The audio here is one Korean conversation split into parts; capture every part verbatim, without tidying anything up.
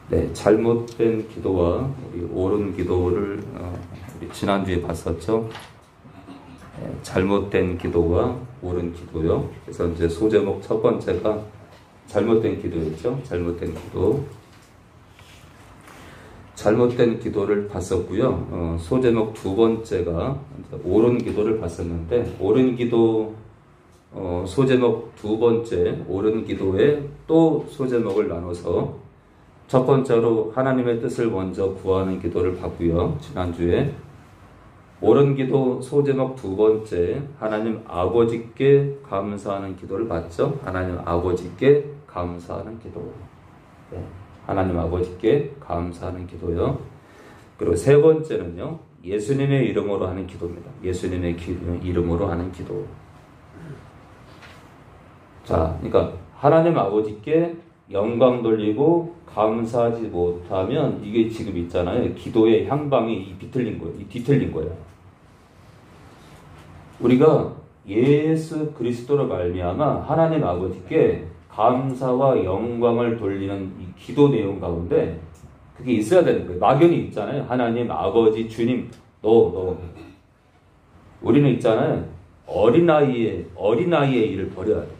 네, 잘못된 기도와 우리 옳은 기도를 어, 우리 지난주에 봤었죠. 네, 잘못된 기도와 옳은 기도요. 그래서 이제 소제목 첫 번째가 잘못된 기도였죠. 잘못된 기도. 잘못된 기도를 봤었고요. 어, 소제목 두 번째가 이제 옳은 기도를 봤었는데, 옳은 기도 어, 소제목 두 번째 옳은 기도에 또 소제목을 나눠서 첫 번째로 하나님의 뜻을 먼저 구하는 기도를 봤고요. 지난주에 옳은 기도 소제목 두 번째 하나님 아버지께 감사하는 기도를 봤죠. 하나님 아버지께 감사하는 기도. 네. 하나님 아버지께 감사하는 기도요. 그리고 세 번째는요, 예수님의 이름으로 하는 기도입니다. 예수님의 기, 이름으로 하는 기도. 자, 그러니까 하나님 아버지께 영광 돌리고 감사하지 못하면 이게 지금 있잖아요. 기도의 향방이 비틀린 거예요. 뒤틀린 거예요. 우리가 예수 그리스도로 말미암아 하나님 아버지께 감사와 영광을 돌리는 이 기도 내용 가운데 그게 있어야 되는 거예요. 막연히 있잖아요. 하나님 아버지 주님 너 너. 우리는 있잖아요. 어린아이의 어린아이의 일을 버려야 돼요.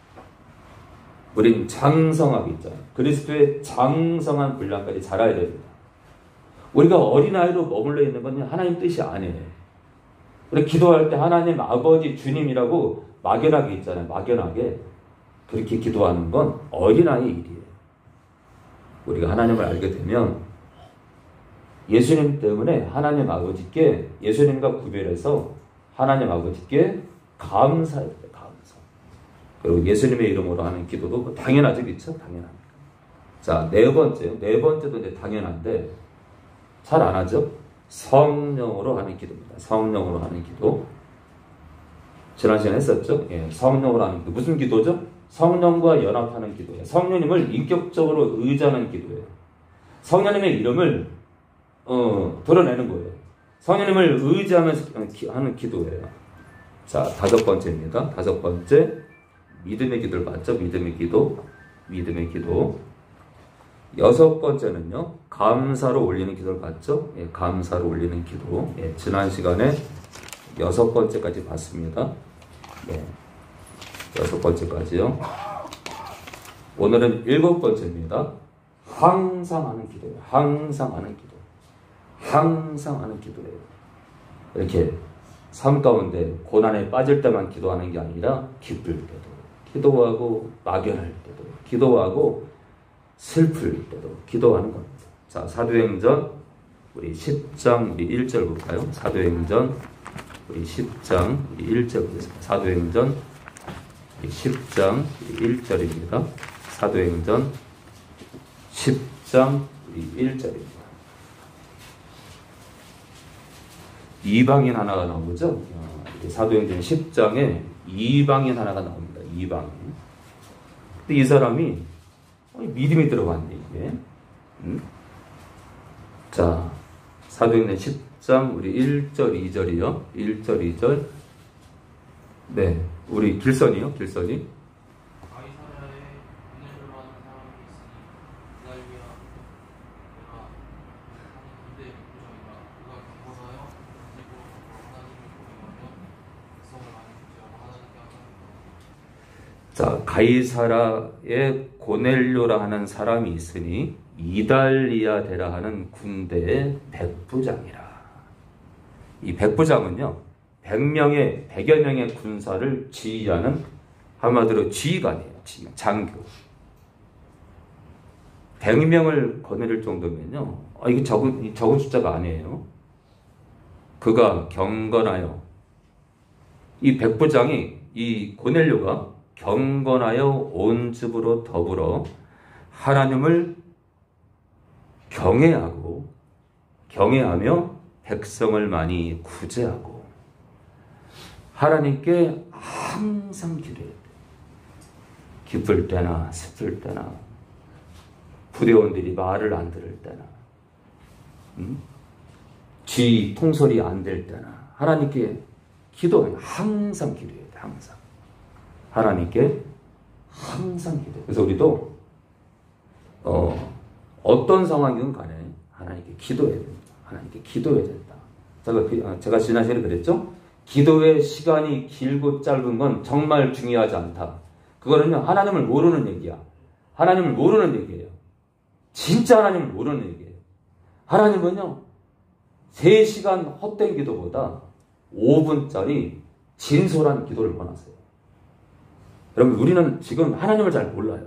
우린 장성하게 있잖아요. 그리스도의 장성한 분량까지 자라야 됩니다. 우리가 어린아이로 머물러 있는 건 하나님 뜻이 아니에요. 우리 기도할 때 하나님 아버지 주님이라고 막연하게 있잖아요. 막연하게. 그렇게 기도하는 건 어린아이의 일이에요. 우리가 하나님을 알게 되면 예수님 때문에 하나님 아버지께 예수님과 구별해서 하나님 아버지께 감사해야 돼요. 감사. 그리고 예수님의 이름으로 하는 기도도 당연하죠. 그렇죠? 당연합니다. 자, 네 번째요. 네 번째도 이제 당연한데 잘 안 하죠? 성령으로 하는 기도입니다. 성령으로 하는 기도. 지난 시간에 했었죠? 예, 성령으로 하는 기도. 무슨 기도죠? 성령과 연합하는 기도예요. 성령님을 인격적으로 의지하는 기도예요. 성령님의 이름을 어, 드러내는 거예요. 성령님을 의지하면서 하는 기도예요. 자, 다섯 번째입니다. 다섯 번째, 믿음의 기도를 봤죠? 믿음의 기도, 믿음의 기도. 여섯 번째는요, 감사로 올리는 기도를 봤죠? 예, 감사로 올리는 기도. 예, 지난 시간에 여섯 번째까지 봤습니다. 네. 여섯 번째까지요. 오늘은 일곱 번째입니다. 항상 하는 기도예요. 항상 하는 기도. 항상 하는 기도예요. 이렇게 삶 가운데 고난에 빠질 때만 기도하는 게 아니라 기쁠 때도 기도하고 막연할 때도 기도하고 슬플 때도 기도하는 겁니다. 자, 사도행전 우리 십 장 우리 일 절 볼까요? 사도행전 우리 십 장 우리 일 절 보겠습니다. 사도행전 십 장 일 절입니다. 사도행전 십 장 일 절입니다. 이방인 하나가 나오죠? 사도행전 십 장에 이방인 하나가 나옵니다. 이방인. 근데 이 사람이 믿음이 들어갔네, 이게. 음? 자, 사도행전 십 장 우리 일 절, 이 절이요. 일 절, 이 절. 네. 우리 길선이요, 길선이. 자, 가이사라에 고넬료라 하는 사람이 있으니 이달리아 데라 하는 군대의 백부장이라. 이 백부장은요, 백 명의, 백여 명의 군사를 지휘하는 한마디로 지휘관이에요. 지휘관, 장교. 백 명을 거느릴 정도면요. 아, 이게 적은, 적은 숫자가 아니에요. 그가 경건하여, 이 백부장이, 이 고넬료가 경건하여 온 집으로 더불어 하나님을 경외하고, 경외하며 백성을 많이 구제하고, 하나님께 항상 기도해야 돼. 기쁠 때나 슬플 때나 부대원들이 말을 안 들을 때나 음? 쥐 통솔이 안 될 때나 하나님께 기도해요. 항상 기도해야 돼. 항상. 하나님께 항상 기도해요. 그래서 우리도 어, 어떤 상황이든 간에 하나님께 기도해야 된다. 하나님께 기도해야 된다. 제가, 제가 지난 시간에 그랬죠? 기도의 시간이 길고 짧은 건 정말 중요하지 않다. 그거는요, 하나님을 모르는 얘기야. 하나님을 모르는 얘기예요. 진짜 하나님을 모르는 얘기예요. 하나님은요, 세 시간 헛된 기도보다 오 분짜리 진솔한 기도를 원하세요. 여러분, 우리는 지금 하나님을 잘 몰라요.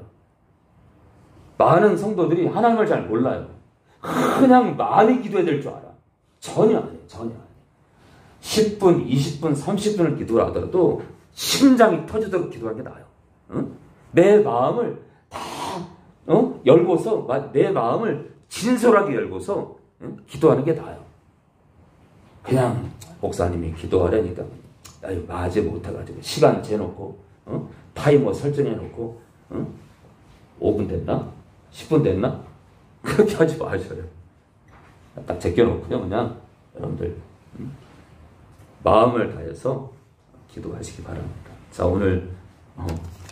많은 성도들이 하나님을 잘 몰라요. 그냥 많이 기도해야 될 줄 알아. 전혀 아니에요. 전혀 아니에요. 십 분, 이십 분, 삼십 분을 기도를 하더라도 심장이 터지도록 기도하는 게 나아요. 응? 내 마음을 다 어? 열고서, 내 마음을 진솔하게 열고서 응? 기도하는 게 나아요. 그냥 목사님이 기도하려니까 아유, 맞지 못해가지고 시간 재놓고 어? 타이머 설정해놓고 어? 오 분 됐나? 십 분 됐나? 그렇게 하지 마셔요. 딱 제껴놓고요. 그냥 여러분들 음? 마음을 다해서 기도하시기 바랍니다. 자, 오늘 어,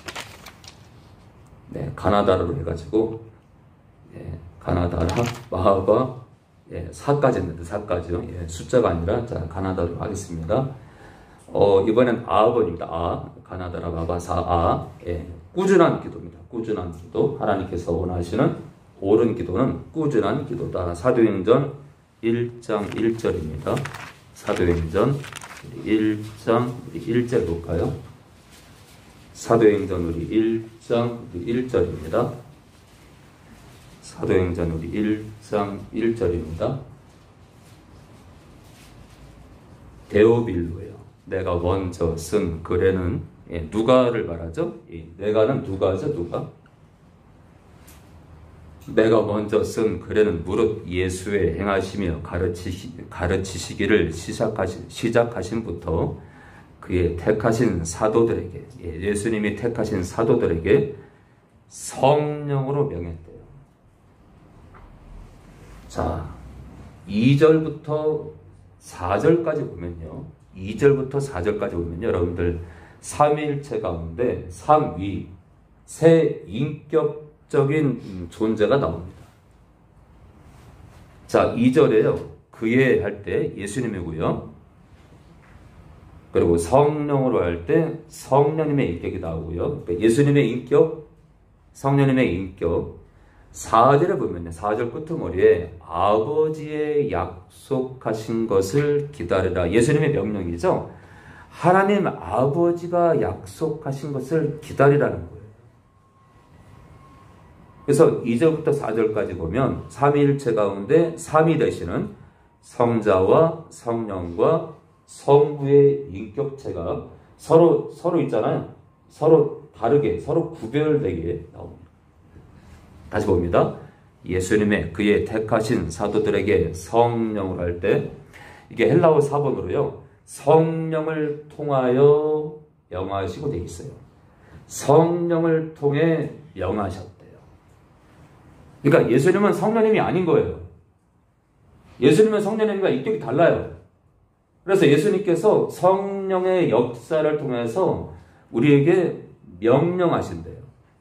네, 가나다라로 해가지고 예, 가나다라, 마하바 예, 사까지 했는데 사까지요. 예, 숫자가 아니라 자, 가나다로 하겠습니다. 어, 이번엔 아버입니다. 아, 가나다라, 마바, 사, 아. 예, 꾸준한 기도입니다. 꾸준한 기도. 하나님께서 원하시는 옳은 기도는 꾸준한 기도다. 사도행전 일 장 일 절입니다. 사도행전 일 장 일 절 볼까요? 사도행전 우리 일 장 일 절입니다. 사도행전 우리 일 장 일 절입니다. 데오빌로예요. 내가 먼저 쓴 글에는 예, 누가를 말하죠? 예, 내가는 누가죠? 누가? 내가 먼저 쓴 글에는 무릇 예수의 행하시며 가르치시, 가르치시기를 시작하신, 시작하신부터 그의 택하신 사도들에게, 예, 예수님이 택하신 사도들에게 성령으로 명했대요. 자, 이 절부터 사 절까지 보면요. 이 절부터 사 절까지 보면요. 여러분들 삼위일체 가운데 삼위, 세 인격적인 존재가 나옵니다. 자, 이 절에요. 그의 할 때 예수님이고요. 그리고 성령으로 할 때 성령님의 인격이 나오고요. 예수님의 인격, 성령님의 인격. 사 절에 보면요. 사 절 끝머리에 아버지의 약속하신 것을 기다리라. 예수님의 명령이죠. 하나님 아버지가 약속하신 것을 기다리라는 거예요. 그래서 이 절부터 사 절까지 보면 삼위일체 가운데 삼위 되시는 성자와 성령과 성부의 인격체가 서로 서로 있잖아요. 서로 다르게, 서로 구별되게 나옵니다. 다시 봅니다. 예수님의 그의 택하신 사도들에게 성령을 할 때 이게 헬라어 사본으로요. 성령을 통하여 명하시고 되어 있어요. 성령을 통해 명하셨대요. 그러니까 예수님은 성령님이 아닌 거예요. 예수님은 성령님과 인격이 달라요. 그래서 예수님께서 성령의 역사를 통해서 우리에게 명령하신대요.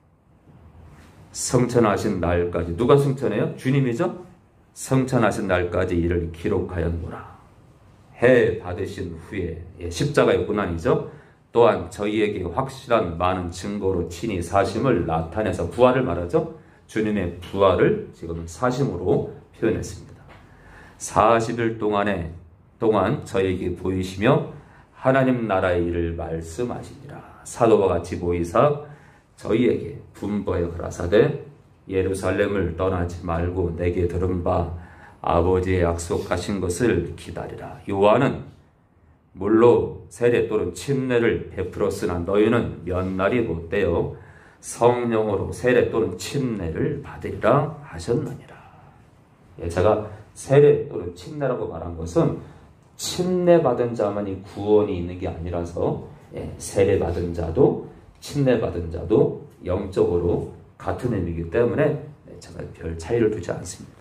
성천하신 날까지. 누가 성천해요? 주님이죠? 성천하신 날까지 이를 기록하였노라. 해 받으신 후에, 예, 십자가의 고난이죠. 또한 저희에게 확실한 많은 증거로 친히 사심을 나타내서 부활을 말하죠. 주님의 부활을 지금 사심으로 표현했습니다. 사십 일 동안에 동안 저에게 보이시며 하나님 나라의 일을 말씀하시니라. 사도와 같이 보이사 저희에게 분부하여 가라사대 예루살렘을 떠나지 말고 내게 들은 바 아버지의 약속하신 것을 기다리라. 요한은 물로 세례 또는 침례를 베풀었으나 너희는 몇 날이 못되어 성령으로 세례 또는 침례를 받으리라 하셨느니라. 예, 제가 세례 또는 침례라고 말한 것은 침례 받은 자만이 구원이 있는 게 아니라서, 예, 세례 받은 자도 침례 받은 자도 영적으로 같은 의미이기 때문에 제가 별 차이를 두지 않습니다.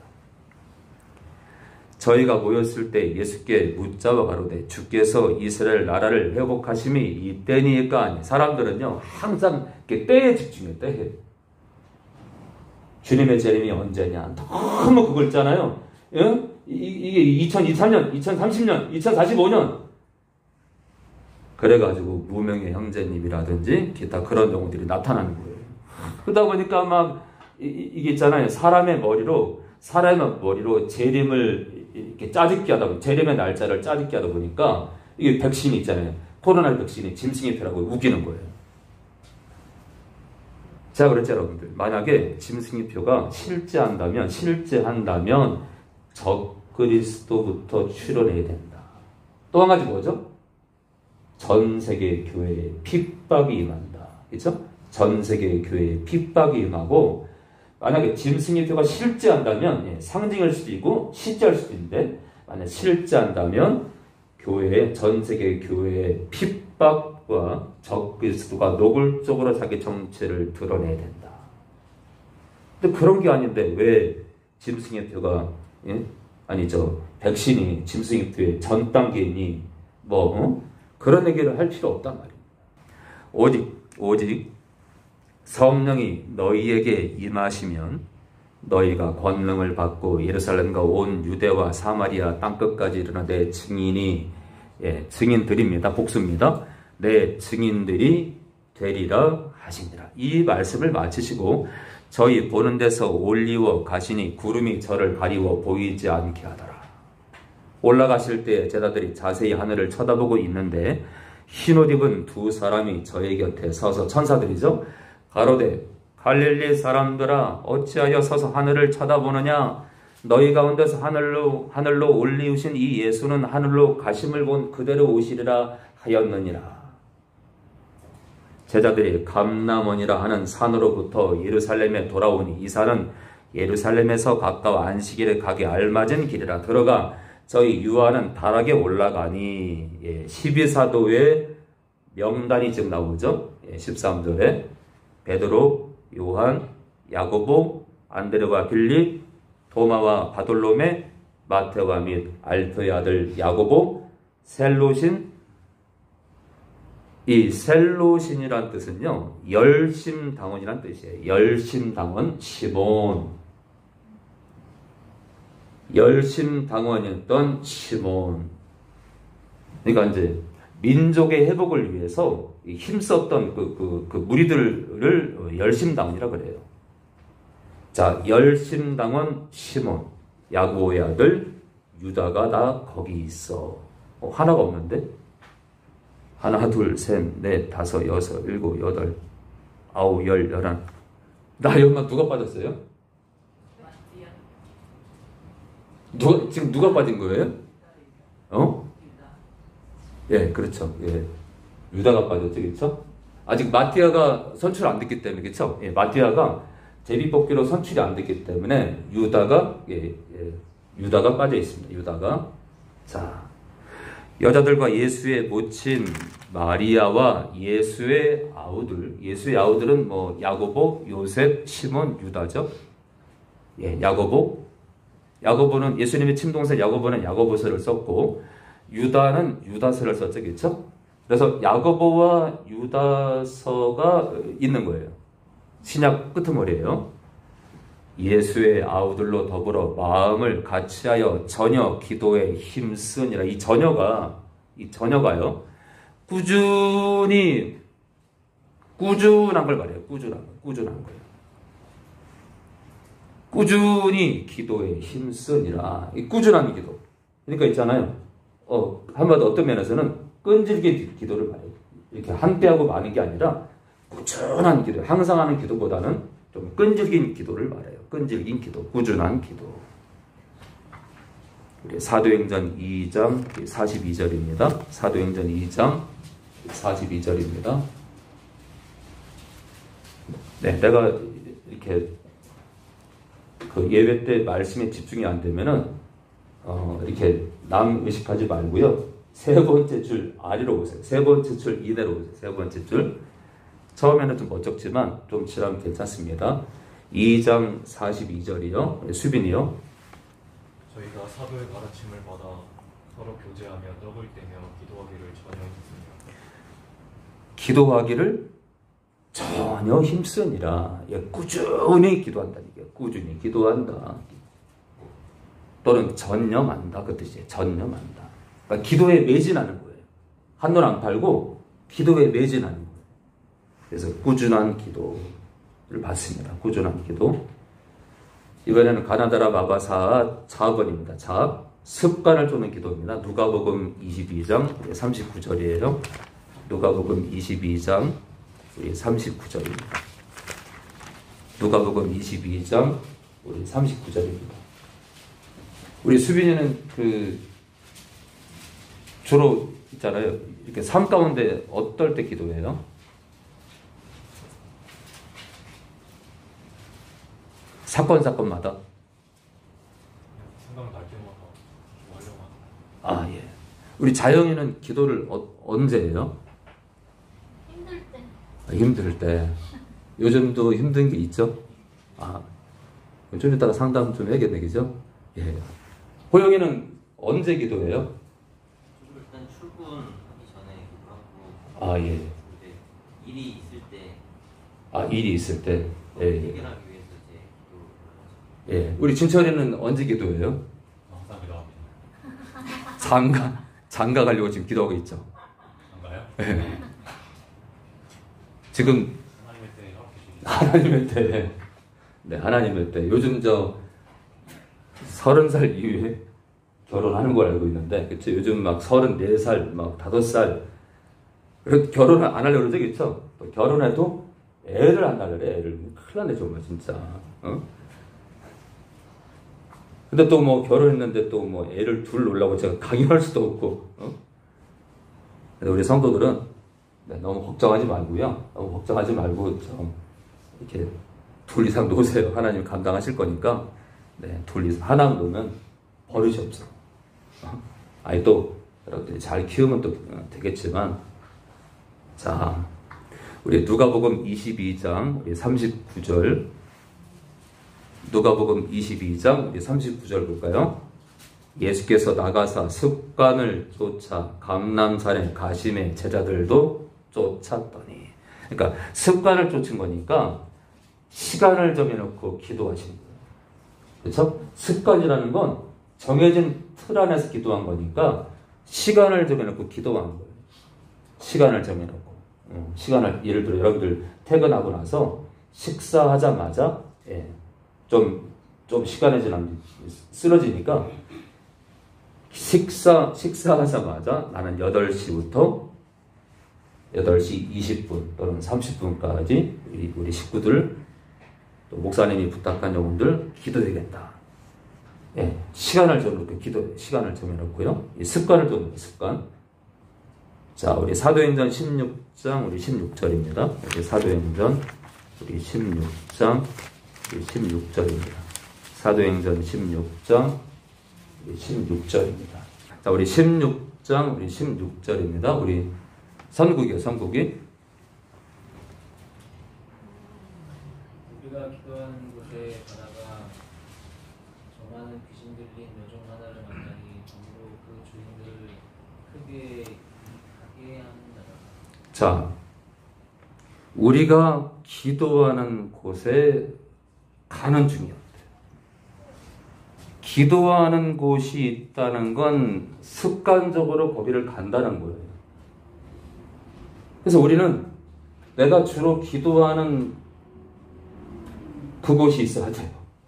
저희가 모였을 때 예수께 묻자와 가로되 주께서 이스라엘 나라를 회복하심이 이때니까. 사람들은요 항상 때에 집중해요. 때에. 주님의 재림이 언제냐. 너무 그거 있잖아요. 예? 이게 이천이십삼 년, 이천삼십 년, 이천사십오 년. 그래가지고 무명의 형제님이라든지 기타 그런 용어들이 나타나는 거예요. 그러다 보니까 막 이, 이게 있잖아요. 사람의 머리로 사람의 머리로 재림을 이렇게 짜집기 하다 보니 재림의 날짜를 짜집기 하다 보니까 이게 백신이 있잖아요. 코로나 백신이 짐승이표라고 우기는 거예요. 제가 그랬죠, 여러분들. 만약에 짐승이표가 실제한다면 실제한다면 적그리스도부터 출현해야 된다. 또 한 가지 뭐죠? 전 세계 교회에 핍박이 임한다. 그렇죠? 전 세계 교회에 핍박이 임하고 만약에 짐승이표가 실제한다면 예, 상징일 수도 있고 실제할 수도 있는데 만약 실제한다면 교회 전 세계 교회의 핍박과 적그리스도가 노골적으로 자기 정체를 드러내야 된다. 근데 그런 게 아닌데 왜 짐승이표가 예? 아니죠 백신이 짐승이표의 전 단계니 뭐 어? 그런 얘기를 할 필요 없단 말입니다. 오직 오직 성령이 너희에게 임하시면 너희가 권능을 받고 예루살렘과 온 유대와 사마리아 땅끝까지 이르러 내 증인이 예, 증인들입니다. 복수입니다. 내 증인들이 되리라 하시니라. 이 말씀을 마치시고 저희 보는 데서 올리워 가시니 구름이 저를 가리워 보이지 않게 하더라. 올라가실 때 제자들이 자세히 하늘을 쳐다보고 있는데 흰옷 입은 두 사람이 저희 곁에 서서 천사들이죠. 가로되 갈릴리 사람들아 어찌하여 서서 하늘을 쳐다보느냐. 너희 가운데서 하늘로 하늘로 올리우신 이 예수는 하늘로 가심을 본 그대로 오시리라 하였느니라. 제자들이 감람원이라 하는 산으로부터 예루살렘에 돌아오니 이 산은 예루살렘에서 가까워 안식일에 가기 알맞은 길이라. 들어가 저희 유아는 다락에 올라가니 예, 십이 사도의 명단이 지금 나오죠. 예, 십삼 절에 베드로, 요한, 야고보, 안드레와 빌립, 도마와 바돌로메, 마테와 및 알프의 아들 야고보, 셀로신. 이 셀로신이란 뜻은요 열심당원이란 뜻이에요. 열심당원 시몬. 열심당원이었던 시몬. 그러니까 이제 민족의 회복을 위해서 힘썼던 그, 그, 그 무리들을 열심당원이라 그래요. 자, 열심당원 시몬, 야고보의 아들 유다가 다 거기 있어. 어, 하나가 없는데? 하나, 둘, 셋, 넷, 다섯, 여섯, 일곱, 여덟, 아홉, 열, 열한. 나 여기만 누가 빠졌어요? 누가, 지금 누가 빠진 거예요? 어? 예, 그렇죠. 예. 유다가 빠졌죠. 그렇죠? 아직 마띠아가 선출 안 됐기 때문에, 그렇죠? 예, 마띠아가 제비뽑기로 선출이 안 됐기 때문에 유다가, 예, 예, 유다가 빠져 있습니다. 유다가. 자, 여자들과 예수의 모친 마리아와 예수의 아우들. 예수의 아우들은 뭐, 야고보, 요셉, 시몬, 유다죠. 예, 야고보. 야고보는 예수님의 친동생 야고보는 야고보서를 썼고 유다는 유다서를 썼죠. 그렇죠? 그래서 야고보와 유다서가 있는 거예요. 신약 끄트머리예요. 예수의 아우들로 더불어 마음을 같이하여 전혀 기도에 힘쓰니라. 이 전혀가 이 전혀가요. 꾸준히 꾸준한 걸 말해요. 꾸준한 거. 꾸준한 거예요. 꾸준히 기도에 힘쓰니라. 이 꾸준한 기도. 그러니까 있잖아요. 어, 한마디 어떤 면에서는 끈질게 기도를 말해요. 이렇게 한때하고 많은 게 아니라 꾸준한 기도. 항상 하는 기도보다는 좀 끈질긴 기도를 말해요. 끈질긴 기도. 꾸준한 기도. 우리 사도행전 이 장 사십이 절입니다. 사도행전 이 장 사십이 절입니다. 네, 내가 이렇게 그 예배 때 말씀에 집중이 안 되면은 어 이렇게 남 의식하지 말고요. 세 번째 줄 아래로 오세요. 세 번째 줄 이대로 오세요. 세 번째 줄. 처음에는 좀 멋쩍지만 좀 지나면 괜찮습니다. 이 장 사십이 절이요. 수빈이요. 저희가 사도의 가르침을 받아 서로 교제하며 떡을 떼며 기도하기를 전혀 했습니다. 기도하기를 전혀 힘쓰니라. 예, 꾸준히 기도한다는 게 꾸준히 기도한다. 또는 전념한다. 그 뜻이에요. 전념한다. 그러니까 기도에 매진하는 거예요. 한눈 안 팔고 기도에 매진하는 거예요. 그래서 꾸준한 기도를 받습니다. 꾸준한 기도. 이번에는 가나다라 마바사 자학원입니다. 자학. 습관을 쫓는 기도입니다. 누가복음 이십이 장 삼십구 절이에요. 누가복음 이십이 장 우리 삼십구 절입니다. 누가복음 이십이 장 우리 삼십구 절입니다. 우리 수빈이는 그 주로 있잖아요. 이렇게 삶 가운데 어떨 때 기도해요? 사건 사건마다. 생각날 때마다 하려고 아 예. 우리 자영이는 기도를 어, 언제 해요? 힘들 때. 아, 힘들 때. 요즘도 힘든 게 있죠? 아, 좀 이따가 상담 좀 해야겠네, 그죠? 예. 호영이는 언제 기도해요? 저도 일단 출근하기 전에 기도하고. 아, 예. 이제 일이 있을 때. 아, 일이 있을 때. 예. 예. 해결하기 위해서 이제 기도를 하죠. 예. 우리 진철이는 언제 기도해요? 항상 기도합니다. 장가, 장가 가려고 지금 기도하고 있죠? 안가요? 예. 지금 하나님의 때 허락해 주시기 하나님의 때, 네, 하나님의 때. 요즘 저 서른 살 이후에 결혼하는 걸 알고 있는데, 그쵸? 요즘 막 서른네 살, 막 다섯 살, 결혼을 안 하려고 그러죠, 그쵸? 또 결혼해도 애를 안 낳으래, 애를. 큰일 나네, 정말, 진짜. 어? 근데 또 뭐 결혼했는데 또 뭐 애를 둘 놓으려고 제가 강요할 수도 없고, 어? 근데 우리 성도들은 네, 너무 걱정하지 말고요. 너무 걱정하지 말고 좀 이렇게 둘 이상 놓으세요. 하나님 감당하실 거니까. 네, 둘 이상 하나 놓으면 버릇이 없어. 어? 아니 또 여러분들이 잘 키우면 또 되겠지만, 자, 우리 누가복음 이십이 장 우리 삼십구 절, 누가복음 이십이 장 우리 삼십구 절 볼까요? 예수께서 나가사 습관을 쫓아 감람산에 가심해 제자들도 쫓았더니. 그러니까 습관을 쫓은 거니까 시간을 정해놓고 기도하신 거예요. 그렇죠? 습관이라는 건 정해진 틀 안에서 기도한 거니까 시간을 정해놓고 기도한 거예요. 시간을 정해놓고. 어, 시간을, 예를 들어 여러분들 퇴근하고 나서 식사하자마자 예, 좀, 좀 시간이 지나면 쓰러지니까 식사, 식사하자마자 나는 여덟 시부터 여덟 시 이십 분 또는 삼십 분까지 우리, 우리 식구들, 또 목사님이 부탁한 영혼들 기도해야겠다. 예, 시간을 정해놓고 기도, 시간을 정해놓고요. 이 습관을 정해놓고 습관. 자, 우리 사도행전 십육 장 우리 십육 절입니다. 우리 사도행전 우리 십육 장 우리 십육 절입니다. 사도행전 십육 장 우리 십육 절입니다. 자, 우리 십육 장 우리 십육 절입니다. 우리 선국이요, 선국이. 우리가 기도하는 곳에 가다가 저 많은 귀신 들린 여종 하나를 만나니 정으로 그 주인들을 크게 하게 하느니라. 자, 우리가 기도하는 곳에 가는 중이었대. 기도하는 곳이 있다는 건 습관적으로 거기를 간다는 거예요. 그래서 우리는 내가 주로 기도하는 그곳이 있어야 돼요.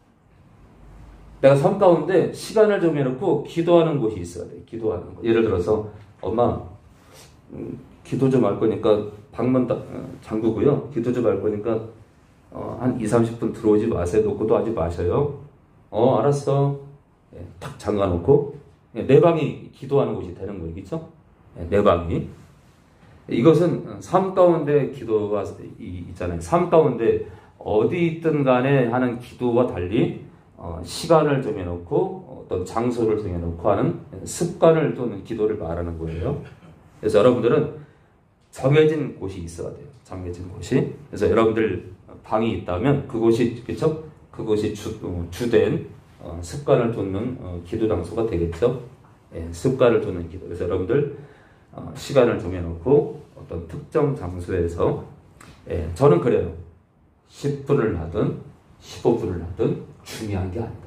내가 삶 가운데 시간을 정해놓고 기도하는 곳이 있어야 돼요. 기도하는 거. 예를 들어서 엄마 음, 기도 좀 할 거니까 방문 다, 어, 잠그고요. 기도 좀 할 거니까 어, 한 이삼십 분 들어오지 마세요. 놓고도 하지 마셔요. 어, 알았어. 예, 탁 잠가놓고 예, 내 방이 기도하는 곳이 되는 거예요. 그렇죠? 예, 내 방이. 이것은 삶 가운데 기도가 있잖아요. 삶 가운데 어디 있든 간에 하는 기도와 달리 어, 시간을 정해놓고 어떤 장소를 정해놓고 하는 습관을 또는 기도를 말하는 거예요. 그래서 여러분들은 정해진 곳이 있어야 돼요. 정해진 곳이. 그래서 여러분들 방이 있다면 그곳이, 그렇죠? 그곳이 주, 어, 주된 어, 습관을 쫓는 어, 기도 장소가 되겠죠. 예, 습관을 쫓는 기도. 그래서 여러분들 어, 시간을 정해놓고 어떤 특정 장소에서 예, 저는 그래요. 십 분을 하든 십오 분을 하든 중요한 게 아니다.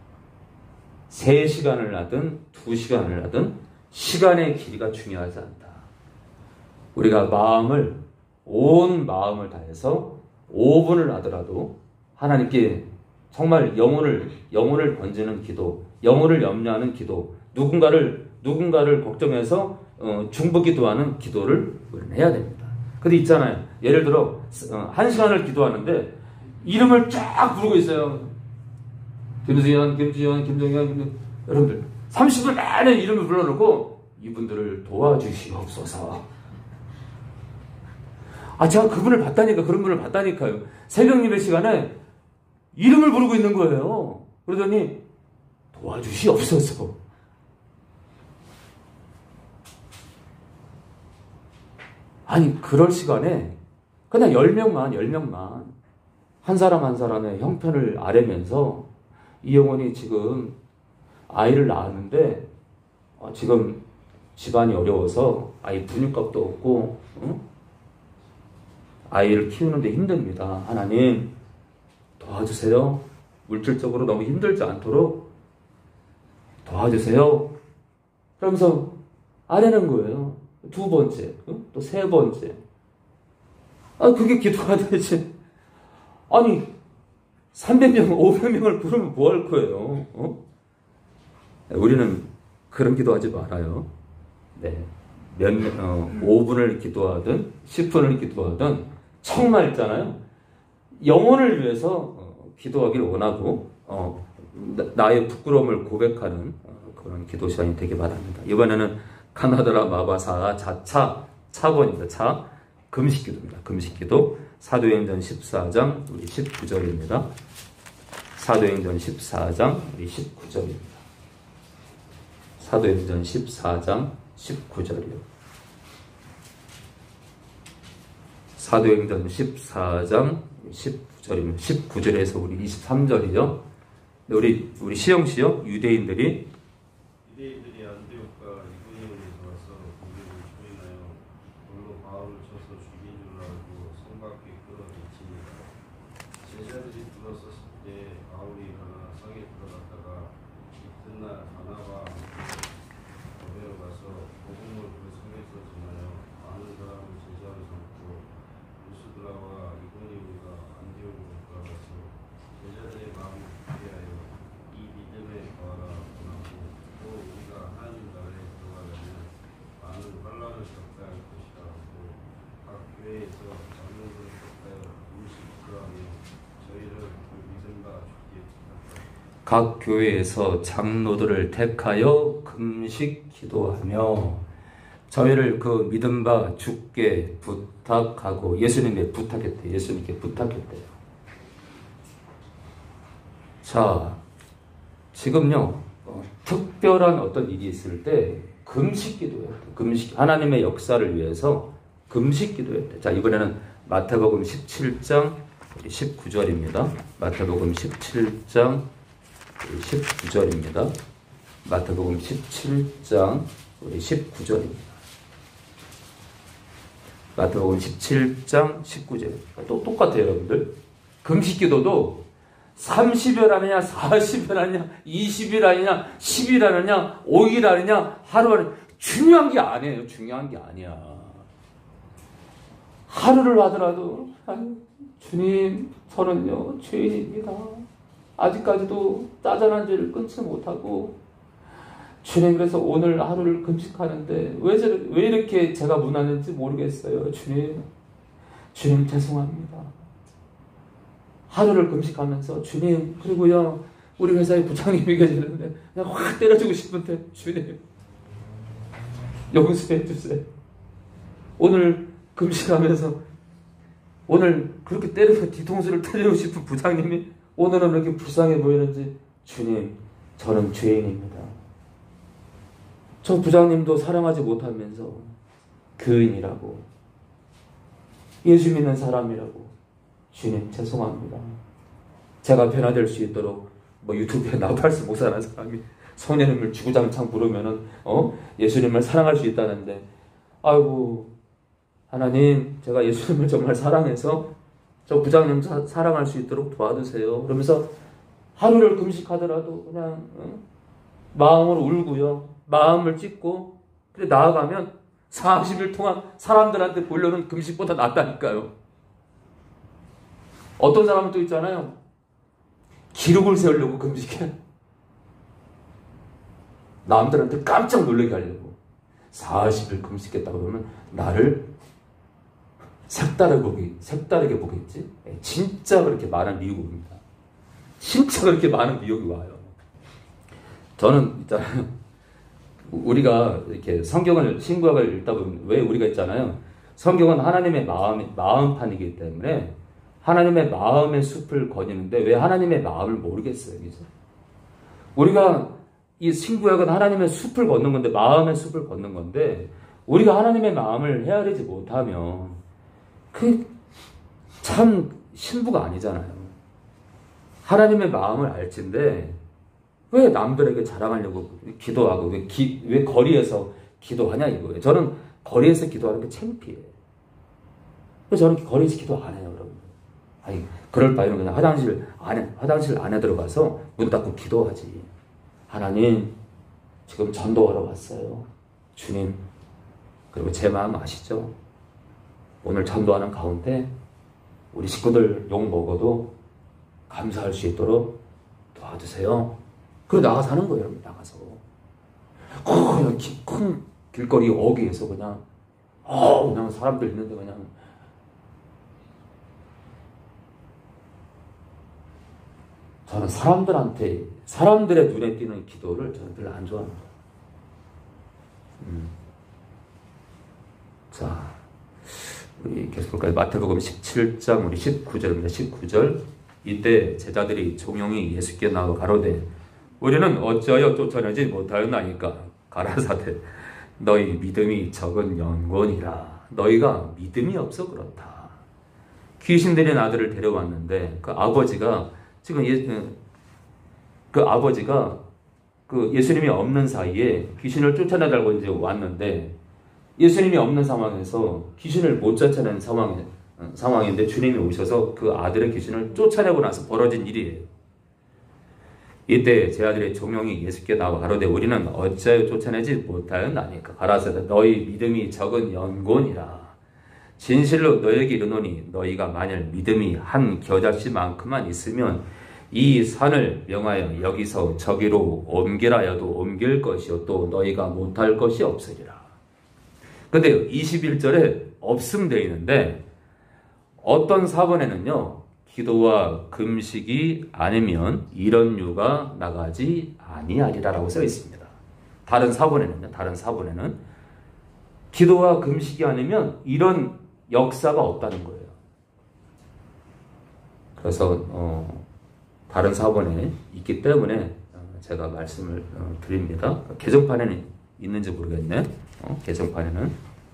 세 시간을 하든 두 시간을 하든 시간의 길이가 중요하지 않다. 우리가 마음을 온 마음을 다해서 오 분을 하더라도 하나님께 정말 영혼을 영혼을 던지는 기도, 영혼을 염려하는 기도, 누군가를 누군가를 걱정해서 어, 중보기도하는 기도를 우리는 해야 됩니다. 근데 있잖아요. 예를 들어 어, 한 시간을 기도하는데 이름을 쫙 부르고 있어요. 김수현, 김주현, 김정현, 김정... 여러분들 삼십 분 내내 이름을 불러놓고 이분들을 도와주시옵소서. 아, 제가 그분을 봤다니까, 그런 분을 봤다니까요. 새벽 예배 시간에 이름을 부르고 있는 거예요. 그러더니 도와주시옵소서. 아니, 그럴 시간에 그냥 열 명만, 열 명만 한 사람 한 사람의 형편을 아뢰면서 이 영혼이 지금 아이를 낳았는데 어, 지금 집안이 어려워서 아이 분유값도 없고 응? 아이를 키우는데 힘듭니다. 하나님 도와주세요. 물질적으로 너무 힘들지 않도록 도와주세요. 그러면서 아뢰는 거예요. 두 번째, 응? 또 세 번째. 아, 그게 기도가 되지. 아니, 삼백 명, 오백 명을 부르면 뭐 할 거예요? 어? 우리는 그런 기도하지 말아요. 네. 몇, 어, 오 분을 기도하든, 십 분을 기도하든, 정말 있잖아요. 영혼을 위해서 어, 기도하기를 원하고, 어, 나, 나의 부끄러움을 고백하는 어, 그런 기도 시간이 되기 바랍니다. 이번에는 카나다라 마바사 자차 차번입니다. 차 금식 기도입니다. 금식 기도. 사도행전 십사 장 우리 십구 절입니다. 사도행전 십사 장 우리 십구 절입니다. 사도행전 십사 장 십구 절이요. 사도행전 십사 장 십구 절입니다. 십구 절에서 우리 이십삼 절이죠. 우리 우리 시영 씨요. 유대인들이 유대인들이 안디옥과 이고니온에서 와서 우리를 조인하여 돌로 바울을 쳐서 죽인 줄 알고 성 밖에 끌어내치니라. 제자들이 들어섰을 때 바울이 일어나 성에 들어갔다가 이튿날 바나바와 함께 더베로 가서 복음을 그 성에서 전하여 많은 사람을 제자로 삼고 루스드라와 이고니온과 안디옥으로 돌아가서 제자들의 마음을 굳게 하여 이 믿음에 거하라 권하고 또 우리가 하나님 나라에 들어가려면 많은 환난을 겪어야 할 것이라 하고 각 교회에서 장로들을 택하여 음식 기도하며 저희를 그 믿음과 주께 부탁하라. 각 교회에서 장로들을 택하여 금식 기도하며 저희를 그 믿음과 주께 부탁하고 예수님께 부탁했대요. 예수님께 부탁했대요. 자, 지금요 어, 특별한 어떤 일이 있을 때 금식 기도해야 돼. 금식 하나님의 역사를 위해서 금식 기도해야 돼. 자, 이번에는 마태복음 십칠 장 십구 절입니다. 마태복음 십칠 장 십구 절입니다. 마태복음 십칠 장 우리 십구 절입니다. 마태복음 십칠 장 십구 절. 또 똑같아요, 여러분들. 금식 기도도 삼십 일 하느냐, 사십 일 하느냐, 이십 일 하느냐, 십 일 하느냐, 오 일 하느냐, 하루 하느냐. 중요한 게 아니에요. 중요한 게 아니야. 하루를 하더라도, 아유, 주님, 저는요, 죄인입니다. 아직까지도 짜잘한 죄를 끊지 못하고, 주님, 그래서 오늘 하루를 금식하는데, 왜, 저, 왜 이렇게 제가 무난한지 모르겠어요. 주님, 주님, 죄송합니다. 하루를 금식하면서 주님, 그리고요 우리 회사에 부장님이 계시는데 그냥 확 때려주고 싶은데 주님 용서해 주세요. 오늘 금식하면서 오늘 그렇게 때리고 뒤통수를 때리고 싶은 부장님이 오늘은 왜 이렇게 불쌍해 보이는지 주님, 저는 죄인입니다. 저 부장님도 사랑하지 못하면서 교인이라고 예수 믿는 사람이라고 주님 죄송합니다. 제가 변화될 수 있도록 뭐 유튜브에 나팔스 목사라는 사람이 성령님을 주구장창 부르면은 어 예수님을 사랑할 수 있다는데 아이고 하나님, 제가 예수님을 정말 사랑해서 저 부장님 사, 사랑할 수 있도록 도와주세요. 그러면서 하루를 금식하더라도 그냥 어? 마음으로 울고요. 마음을 찢고 그래 나아가면 사십 일 동안 사람들한테 보려는 금식보다 낫다니까요. 어떤 사람은 또 있잖아요. 기록을 세우려고 금식해. 남들한테 깜짝 놀라게 하려고. 사십 일 금식했다고 그러면 나를 색다르게, 보기, 색다르게 보겠지? 진짜 그렇게 많은 미혹이 옵니다. 진짜 그렇게 많은 미혹이 와요. 저는 있잖아요. 우리가 이렇게 성경을, 신구약을 읽다 보면 왜 우리가 있잖아요. 성경은 하나님의 마음, 마음판이기 때문에 하나님의 마음의 숲을 거니는데 왜 하나님의 마음을 모르겠어요. 그죠? 우리가 이 신구약은 하나님의 숲을 걷는 건데, 마음의 숲을 걷는 건데, 우리가 하나님의 마음을 헤아리지 못하면 그 참 신부가 아니잖아요. 하나님의 마음을 알진데 왜 남들에게 자랑하려고 기도하고 왜, 기, 왜 거리에서 기도하냐 이거예요. 저는 거리에서 기도하는 게 창피해요. 그래서 저는 거리에서 기도 안 해요, 여러분. 아니, 그럴 바에는 그냥 화장실 안에 화장실 안에 들어가서 문 닫고 기도하지. 하나님, 지금 전도하러 왔어요. 주님, 그리고 제 마음 아시죠? 오늘 전도하는 가운데 우리 식구들 욕 먹어도 감사할 수 있도록 도와주세요. 그리고 나가서 하는 거예요, 여러분. 나가서. 어, 그냥 큰 길거리 어귀에서 그냥, 어, 그냥 사람들 있는데 그냥. 저는 사람들한테, 사람들의 눈에 띄는 기도를 저는 별로 안 좋아합니다. 음. 자, 우리 계속 볼까요? 마태복음 십칠 장 우리 십구 절입니다. 십구 절. 이때 제자들이 종용이 예수께 나와 가로되 우리는 어찌하여 쫓아내지 못하였나이까? 가라사대 너희 믿음이 적은 영혼이라. 너희가 믿음이 없어 그렇다. 귀신 들린 아들을 데려왔는데 그 아버지가 지금 예, 그 아버지가 그 예수님이 없는 사이에 귀신을 쫓아내달고 이제 왔는데 예수님이 없는 상황에서 귀신을 못 쫓아내는 상황, 상황인데 주님이 오셔서 그 아들의 귀신을 쫓아내고 나서 벌어진 일이에요. 이때 제 아들의 종용이 예수께 나와 가로되 우리는 어찌하여 쫓아내지 못하였나니까? 가라사대 너희 믿음이 적은 영혼이라. 진실로 너에게 이르노니 너희가 만일 믿음이 한 겨자씨만큼만 있으면 이 산을 명하여 여기서 저기로 옮기라 하여도 옮길 것이요 또 너희가 못할 것이 없으리라. 근데 이십일 절에 없음 되어 있는데 어떤 사본에는요 기도와 금식이 아니면 이런 유가 나가지 아니하리라라고 써 있습니다. 다른 사본에는요 다른 사본에는 기도와 금식이 아니면 이런 역사가 없다는 거예요. 그래서 어, 다른 사본에 있기 때문에 제가 말씀을 어, 드립니다. 개정판에는 있는지 모르겠네. 어, 개정판에는.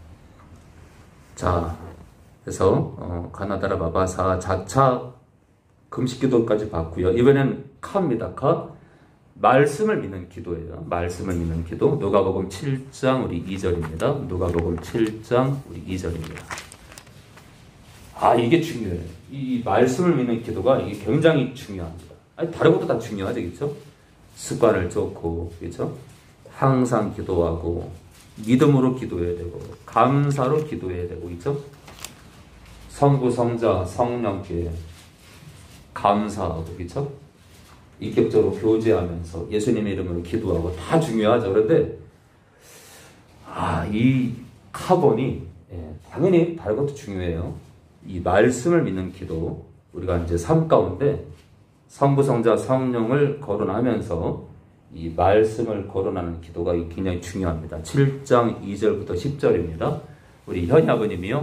자, 그래서 어, 가나다라 바바사 자차 금식기도까지 봤고요. 이번엔 카입니다. 카. 말씀을 믿는 기도예요. 말씀을 믿는 기도. 누가복음 칠 장 우리 이 절입니다. 누가복음 칠 장 우리 이 절입니다. 아, 이게 중요해요. 이 말씀을 믿는 기도가 이게 굉장히 중요합니다. 아니, 다른 것도 다 중요하죠, 그렇죠? 습관을 쫓고, 그렇죠? 항상 기도하고 믿음으로 기도해야 되고 감사로 기도해야 되고, 그렇죠? 성부, 성자, 성령께 감사하고, 그렇죠? 인격적으로 교제하면서 예수님의 이름으로 기도하고 다 중요하죠. 그런데 아, 이 카본이 예, 당연히 다른 것도 중요해요. 이 말씀을 믿는 기도, 우리가 이제 삶 가운데 성부, 성자, 성령을 거론하면서 이 말씀을 거론하는 기도가 굉장히 중요합니다. 칠 장 이 절부터 십 절입니다. 우리 현희 아버님이요.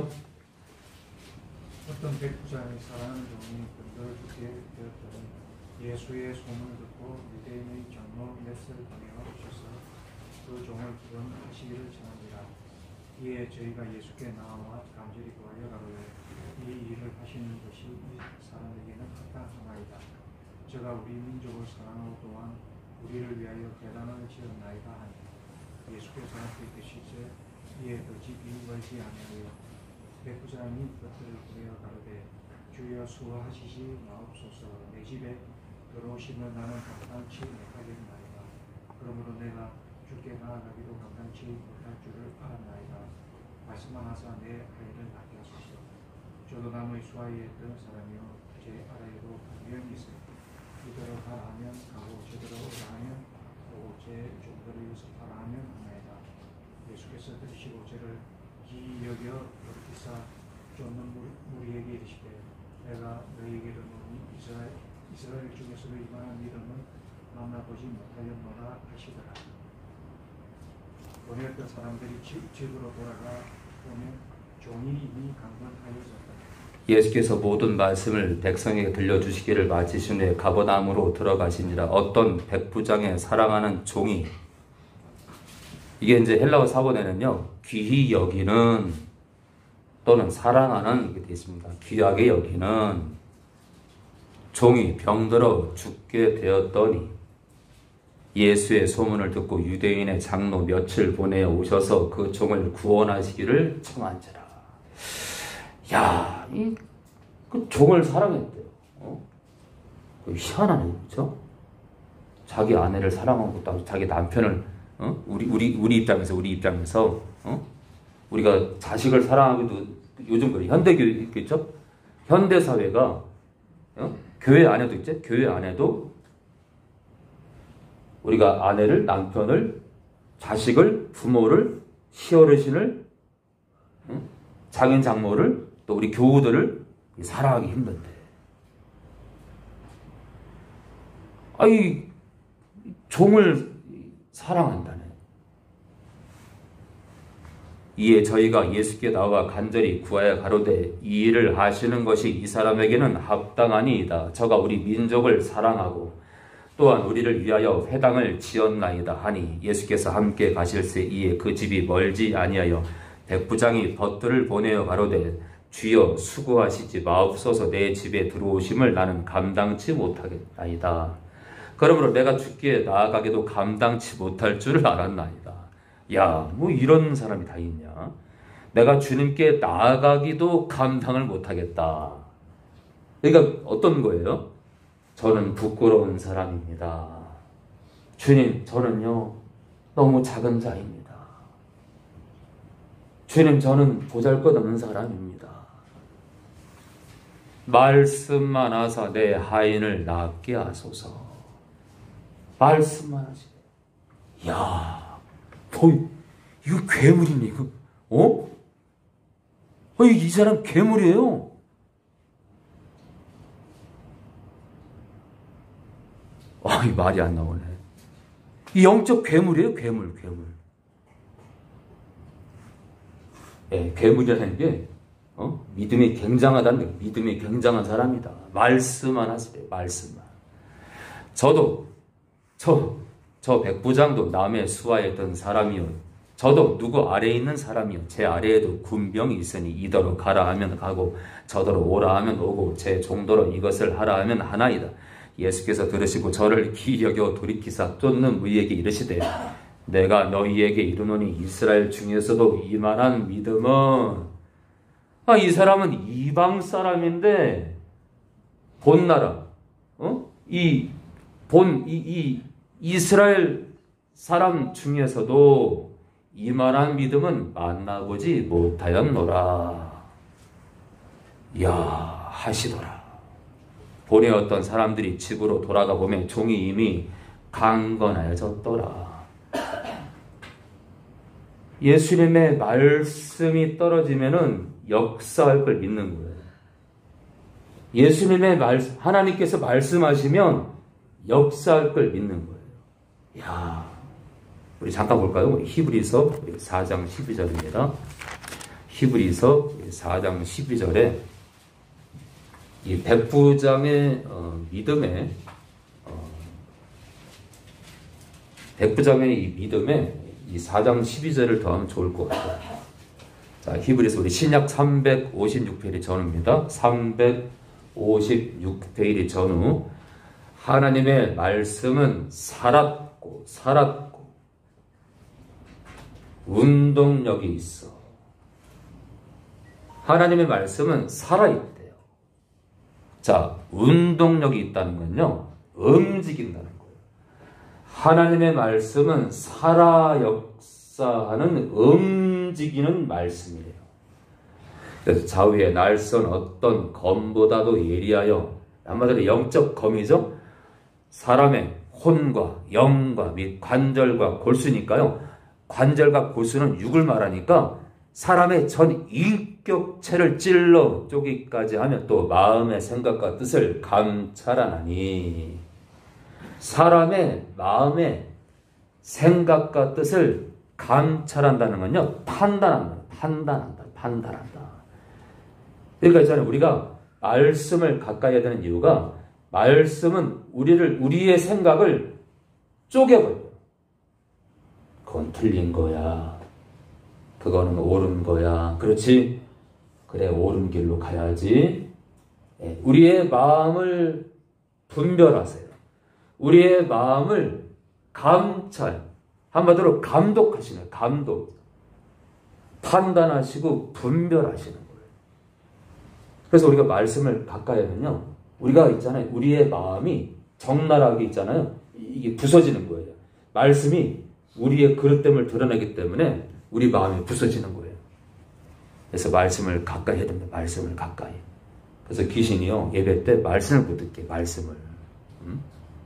어떤 백부장이 사랑하는 종이 군대를 죽게 되었더니 예수의 소문을 듣고 유대인의 장로 넷을 보내어 주셔서 그 종을 구원하시기를 청하니라. 이에 저희가 예수께 나와 간절히 구하여 가로되 이 일을 하시는 것이 이 사람에게는 합당하나이다. 저가 우리 민족을 사랑하고 또한 우리를 위하여 대단한 지었나이다 하니 예수께서 이르시되 이에 더 집이 멀지 아니하여 백부장이 그것들을 보내어 가로되 주여 수하시지 마옵소서. 내 집에 들어오시면 나는 감당치 못하겠나이다. 그러므로 내가 주께 나아가기도 감당치 못할 줄을 알았나이다. 말씀만 하사 내 아이를 낳게 하소서. 저도 남의 수하에 있던 사람이요 제 아래에도 분명히 있으니 이대로 가라 하면 가고 저대로 오라 하면 오고 제 종들을 위해서 가라 하면 하나이다. 예수께서 들으시고 저를 이 여겨 돌이키사 쫓는 무리에게 이르시되 내가 너희에게 이르노니 이스라엘, 이스라엘 중에서도 이만한 믿음은 만나보지 못하였노라 하시더라. 보냈던 사람들이 집, 집으로 돌아가 보면 종이 이미 강건하여졌다. 예수께서 모든 말씀을 백성에게 들려주시기를 마치신 후에 가버나움으로 들어가시니라. 어떤 백부장의 사랑하는 종이, 이게 이제 헬라어 사본에는요 귀히 여기는 또는 사랑하는 이렇게 되어 있습니다. 귀하게 여기는 종이 병들어 죽게 되었더니 예수의 소문을 듣고 유대인의 장로 며칠 보내어 오셔서 그 종을 구원하시기를 청한지라. 야, 이, 그 종을 사랑했대요. 어? 그 희한하네, 그죠? 자기 아내를 사랑하고 또 자기 남편을, 어? 우리, 우리, 우리 입장에서, 우리 입장에서, 어? 우리가 자식을 사랑하기도 요즘 그 현대교육 있겠죠? 현대사회가, 어? 교회 안에도 있죠? 교회 안에도 우리가 아내를, 남편을, 자식을, 부모를, 시어르신을, 어? 장인, 장모를, 또 우리 교우들을 사랑하기 힘든데. 아이, 종을 사랑한다네. 이에 저희가 예수께 나와 간절히 구하여 가로되 이 일을 하시는 것이 이 사람에게는 합당하니이다. 저가 우리 민족을 사랑하고 또한 우리를 위하여 회당을 지었나이다 하니 예수께서 함께 가실새 이에 그 집이 멀지 아니하여 백부장이 벗들을 보내어 가로되 주여 수고하시지 마옵소서. 내 집에 들어오심을 나는 감당치 못하겠나이다. 그러므로 내가 주께 나아가기도 감당치 못할 줄을 알았나이다. 야, 뭐 이런 사람이 다 있냐? 내가 주님께 나아가기도 감당을 못하겠다. 그러니까 어떤 거예요? 저는 부끄러운 사람입니다. 주님, 저는요 너무 작은 자입니다. 주님, 저는 보잘것없는 사람입니다. 말씀만 하사 내 하인을 낫게 하소서. 말씀만 하시네. 야, 뭐 이거 괴물이네 이거. 어? 어, 이 사람 괴물이에요. 아, 이 말이 안 나오네. 이 영적 괴물이에요, 괴물, 괴물. 예, 괴물이라는 게, 어? 믿음이 굉장하다는 게, 믿음이 굉장한 사람이다. 말씀만 하세요, 말씀만. 저도, 저, 저 백부장도 남의 수하에 있던 사람이요. 저도 누구 아래에 있는 사람이요. 제 아래에도 군병이 있으니 이더러 가라 하면 가고, 저더러 오라 하면 오고, 제 종더러 이것을 하라 하면 하나이다. 예수께서 들으시고 저를 기이 여겨 돌이키사 쫓는 무리에게 이르시되 내가 너희에게 이르노니 이스라엘 중에서도 이만한 믿음은, 아, 이 사람은 이방 사람인데 본나라, 어? 이 본 이 이 이스라엘 사람 중에서도 이만한 믿음은 만나보지 못하였노라. 야, 하시더라. 본의 어떤 사람들이 집으로 돌아가 보면 종이 이미 강건하여졌더라. 예수님의 말씀이 떨어지면은 역사할 걸 믿는 거예요. 예수님의 말씀, 하나님께서 말씀하시면 역사할 걸 믿는 거예요. 야, 우리 잠깐 볼까요? 히브리서 사 장 십이 절입니다. 히브리서 사 장 십이 절에 이 백부장의 어, 믿음에 어, 백부장의 이 믿음에 이 사 장 십이 절을 더하면 좋을 것 같아요. 자, 히브리서 우리 신약 삼백오십육 페이지 전후입니다. 삼백오십육 페이지 전후. 하나님의 말씀은 살았고 살았고 운동력이 있어. 하나님의 말씀은 살아있대요. 자, 운동력이 있다는 건요, 움직인다는 거예요. 하나님의 말씀은 살아 역사하는 움직이는 말씀이에요. 그래서 좌우의 날선 어떤 검보다도 예리하여, 한마디로 영적 검이죠. 사람의 혼과 영과 및 관절과 골수니까요. 관절과 골수는 육을 말하니까 사람의 전 인격체를 찔러 쪼기까지 하면 또 마음의 생각과 뜻을 감찰하나니, 사람의 마음의 생각과 뜻을 감찰한다는 건요, 판단한다, 판단한다, 판단한다. 그러니까 있잖아요, 우리가 말씀을 가까이 해야 되는 이유가, 말씀은 우리를, 우리의 생각을 쪼개버려요. 그건 틀린 거야. 그거는 옳은 거야. 그렇지? 그래, 옳은 길로 가야지. 예, 우리의 마음을 분별하세요. 우리의 마음을 감찰, 한마디로 감독하시는, 감독. 판단하시고 분별하시는 거예요. 그래서 우리가 말씀을 가까이 하면요, 우리가 있잖아요, 우리의 마음이 적나라하게 있잖아요. 이게 부서지는 거예요. 말씀이 우리의 그릇됨을 드러내기 때문에 우리 마음이 부서지는 거예요. 그래서 말씀을 가까이 해야 됩니다. 말씀을 가까이. 그래서 귀신이요, 예배 때 말씀을 못 듣게, 말씀을. 음?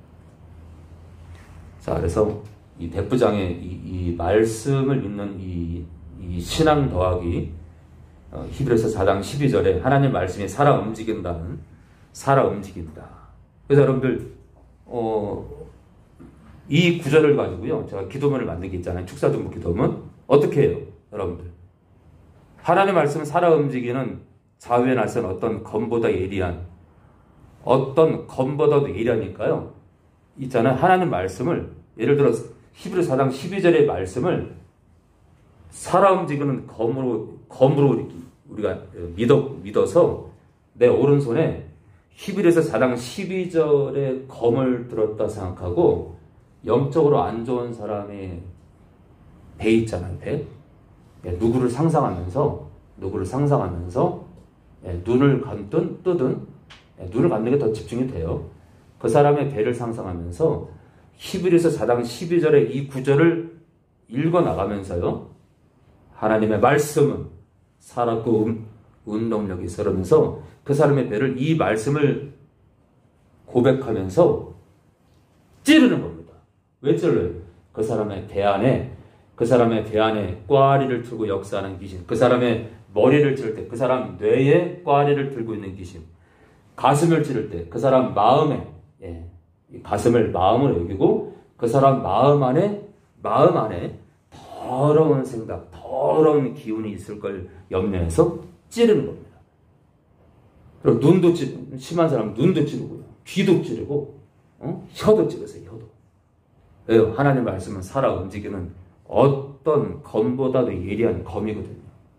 자, 그래서 이 백부장의 이, 이 말씀을 믿는 이, 이 신앙 더하기, 어, 히브리서 사 장 십이 절에 하나님 말씀이 살아 움직인다는, 살아 움직인다. 그래서 여러분들, 어, 이 구절을 가지고요, 제가 기도문을 만든 게 있잖아요. 축사등부 기도문. 어떻게 해요, 여러분들? 하나님 말씀은 살아 움직이는 좌우의 날선 어떤 검보다 예리한, 어떤 검보다도 예리하니까요. 있잖아요. 하나님 말씀을, 예를 들어 히브리 사 장 십이 절의 말씀을 살아 움직이는 검으로, 검으로 우리가 믿어, 믿어서 내 오른손에 히브리서 사 장 십이 절의 검을 들었다 생각하고, 영적으로 안 좋은 사람의 배 있잖아요, 배. 예, 누구를 상상하면서, 누구를 상상하면서, 예, 눈을 감든, 뜨든, 예, 눈을 감는 게 더 집중이 돼요. 그 사람의 배를 상상하면서 히브리서 사 장 십이 절의 이 구절을 읽어 나가면서요, 하나님의 말씀은 살았고 음, 운동력이 있어, 그러면서 그 사람의 배를, 이 말씀을 고백하면서 찌르는 겁니다. 왜 찔러요? 그 사람의 배 안에, 그 사람의 배 안에 꽈리를 틀고 역사하는 귀신, 그 사람의 머리를 찌를 때 그 사람 뇌에 꽈리를 들고 있는 귀신, 가슴을 찌를 때 그 사람 마음에, 예, 가슴을 마음으로 여기고 그 사람 마음 안에, 마음 안에 더러운 생각, 더러운 기운이 있을 걸 염려해서 찌르는 겁니다. 그리고 눈도 찌르고, 심한 사람은 눈도 찌르고요, 귀도 찌르고, 어? 혀도 찌르세요, 혀도. 왜요? 하나님 말씀은 살아 움직이는 어떤 검보다도 예리한 검이거든요.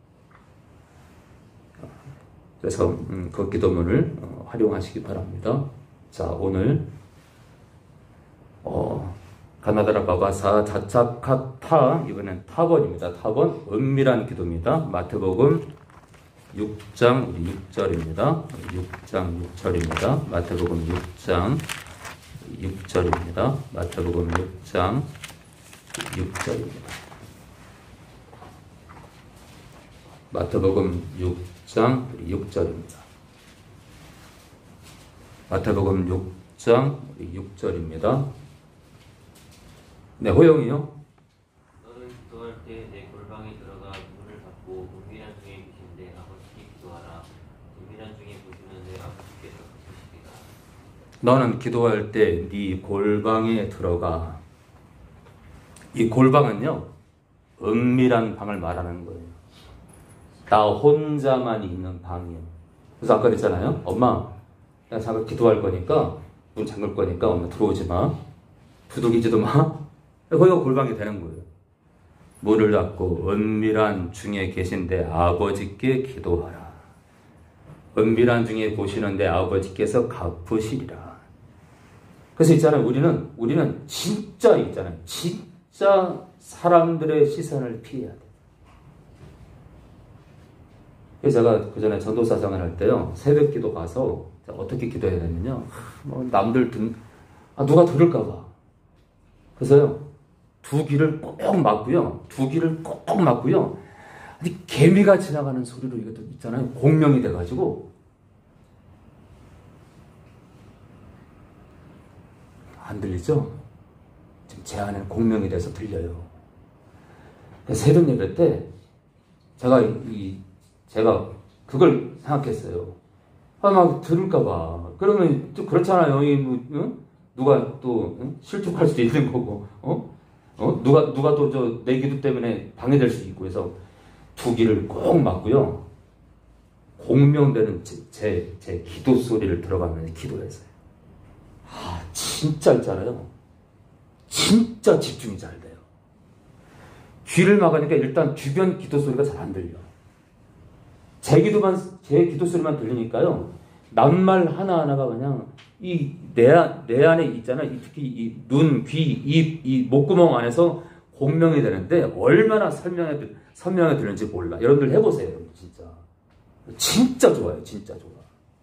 그래서 음, 그 기도문을 어, 활용하시기 바랍니다. 자, 오늘 어, 가나다라 바바사 자차카타, 이번엔 타번입니다. 타번, 은밀한 기도입니다. 마태복음 육 장 우리 육 절입니다. 육 장 육 절입니다. 마태복음 육 장 육 절입니다. 마태복음 육 장 육 절입니다. 마태복음 육 장 육 절입니다. 마태복음 육 장 육 절입니다. 네, 호영이요. 너는 기도할 때 내 골방에 들어가 문을 닫고 은밀한 중에 계신데 아버지께 기도하라. 은밀한 중에 보시는 내 아버지께서 보시리라. 너는 기도할 때 네 골방에 들어가. 이 골방은요, 은밀한 방을 말하는 거예요. 나 혼자만 있는 방이에요. 그래서 아까 그랬잖아요. 엄마, 나 잠깐 기도할 거니까, 문 잠글 거니까 엄마 들어오지 마. 부둥이지도 마. 거기가 골방이 되는 거예요. 문을 닫고 은밀한 중에 계신데 아버지께 기도하라. 은밀한 중에 보시는데 아버지께서 갚으시리라. 그래서 있잖아요. 우리는, 우리는 진짜 있잖아요. 진짜 사람들의 시선을 피해야 돼. 그래서 제가 그 전에 전도사장을 할 때요, 새벽 기도 가서 어떻게 기도해야 되냐면요, 뭐 남들 듣, 아, 누가 들을까봐. 그래서요, 두 귀를 꼭 막고요, 두 귀를 꼭 막고요, 아니, 개미가 지나가는 소리로 이것도 있잖아요, 공명이 돼가지고, 안 들리죠? 지금 제 안에는 공명이 돼서 들려요. 새벽 예배 때, 제가, 이, 제가 그걸 생각했어요. 아, 막 들을까봐. 그러면 좀 그렇잖아요. 이, 뭐, 응? 누가 또, 응? 실족할 수도 있는 거고, 어? 어? 누가, 누가 또 저, 내 기도 때문에 방해될 수도 있고 해서 두 귀를 꼭 막고요. 공명되는 제, 제, 제 기도 소리를 들어가면서 기도했어요. 아, 진짜 있잖아요. 진짜 집중이 잘 돼요. 귀를 막으니까 일단 주변 기도 소리가 잘 안 들려. 제 기도만, 제 기도 소리만 들리니까요. 낱말 하나하나가 그냥 이 내 내 안에 있잖아. 특히 이 눈, 귀, 입, 이 목구멍 안에서 공명이 되는데 얼마나 선명해 선명해 들는지 몰라. 여러분들 해보세요. 여러분 진짜 진짜 좋아요. 진짜 좋아.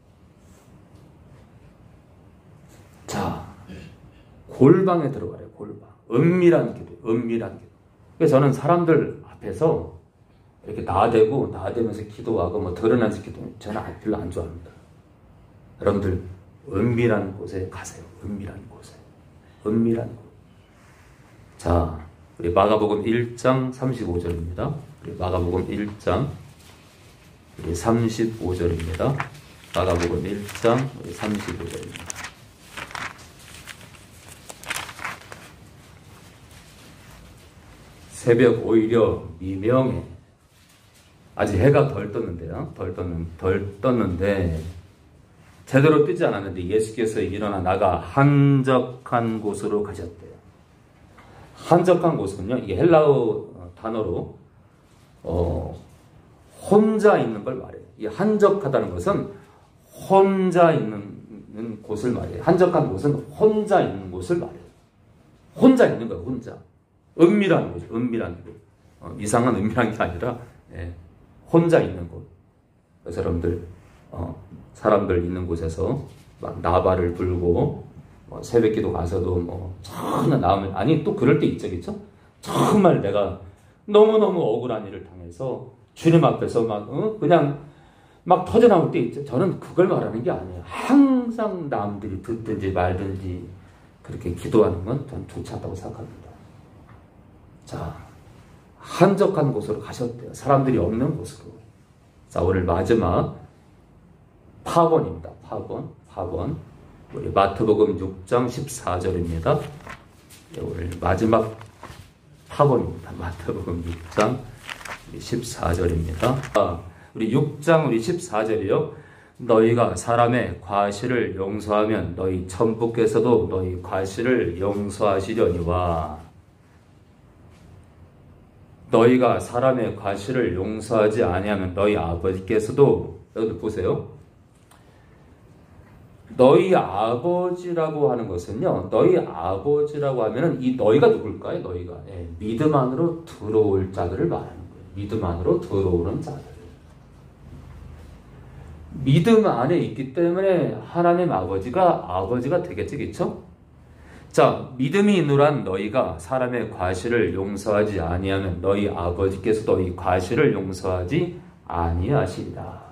자, 골방에 들어가래요. 골방. 은밀한 기도, 은밀한 기도. 그래서 저는 사람들 앞에서 이렇게 나대고 나대면서 기도하고 뭐 드러나면서 기도, 저는 별로 안 좋아합니다. 여러분들 은밀한 곳에 가세요. 은밀한 곳에. 은밀한 곳. 자, 우리 마가복음 일 장 삼십오 절입니다. 우리 마가복음 일 장 우리 삼십오 절입니다. 마가복음 일 장 우리 삼십오 절입니다. 새벽 오히려 미명에 아직 해가 덜 떴는데요. 덜 떴는 덜 떴는데 제대로 뜨지 않았는데 예수께서 일어나 나가 한적한 곳으로 가셨대요. 한적한 곳은요, 이게 헬라어 단어로 어, 혼자 있는 걸 말해요. 이 한적하다는 것은 혼자 있는 곳을 말해요. 한적한 곳은 혼자 있는 곳을 말해요. 혼자 있는 거예요. 혼자. 은밀한 곳, 은밀한 곳. 어, 이상한 은밀한 게 아니라 예, 혼자 있는 곳. 그래서 여러분들 어, 사람들 있는 곳에서 막 나발을 불고 뭐 새벽기도 가서도 뭐 전혀 나오면 아니 또 그럴 때 있죠, 그렇죠? 정말 내가 너무 너무 억울한 일을 당해서 주님 앞에서 막 어? 그냥 막 터져 나올 때 있죠. 저는 그걸 말하는 게 아니에요. 항상 남들이 듣든지 말든지 그렇게 기도하는 건 전 좋지 않다고 생각합니다. 자, 한적한 곳으로 가셨대요. 사람들이 없는 곳으로. 자, 오늘 마지막 파번입니다. 파번, 파번. 우리 마태복음 육 장 십사 절입니다. 네, 오늘 마지막 파번입니다. 마태복음 육 장 십사 절입니다. 아, 우리 육 장 우리 십사 절이요. 너희가 사람의 과실을 용서하면 너희 천부께서도 너희 과실을 용서하시려니와. 너희가 사람의 과실을 용서하지 아니하면 너희 아버지께서도, 여러분 보세요. 너희 아버지라고 하는 것은요, 너희 아버지라고 하면은 이 너희가 누굴까요? 너희가 예, 믿음 안으로 들어올 자들을 말하는 거예요. 믿음 안으로 들어오는 자들. 믿음 안에 있기 때문에 하나님 아버지가 아버지가 되겠지, 그렇죠? 자, 믿음이 있노란 너희가 사람의 과실을 용서하지 아니하면 너희 아버지께서 너희 과실을 용서하지 아니하시리라.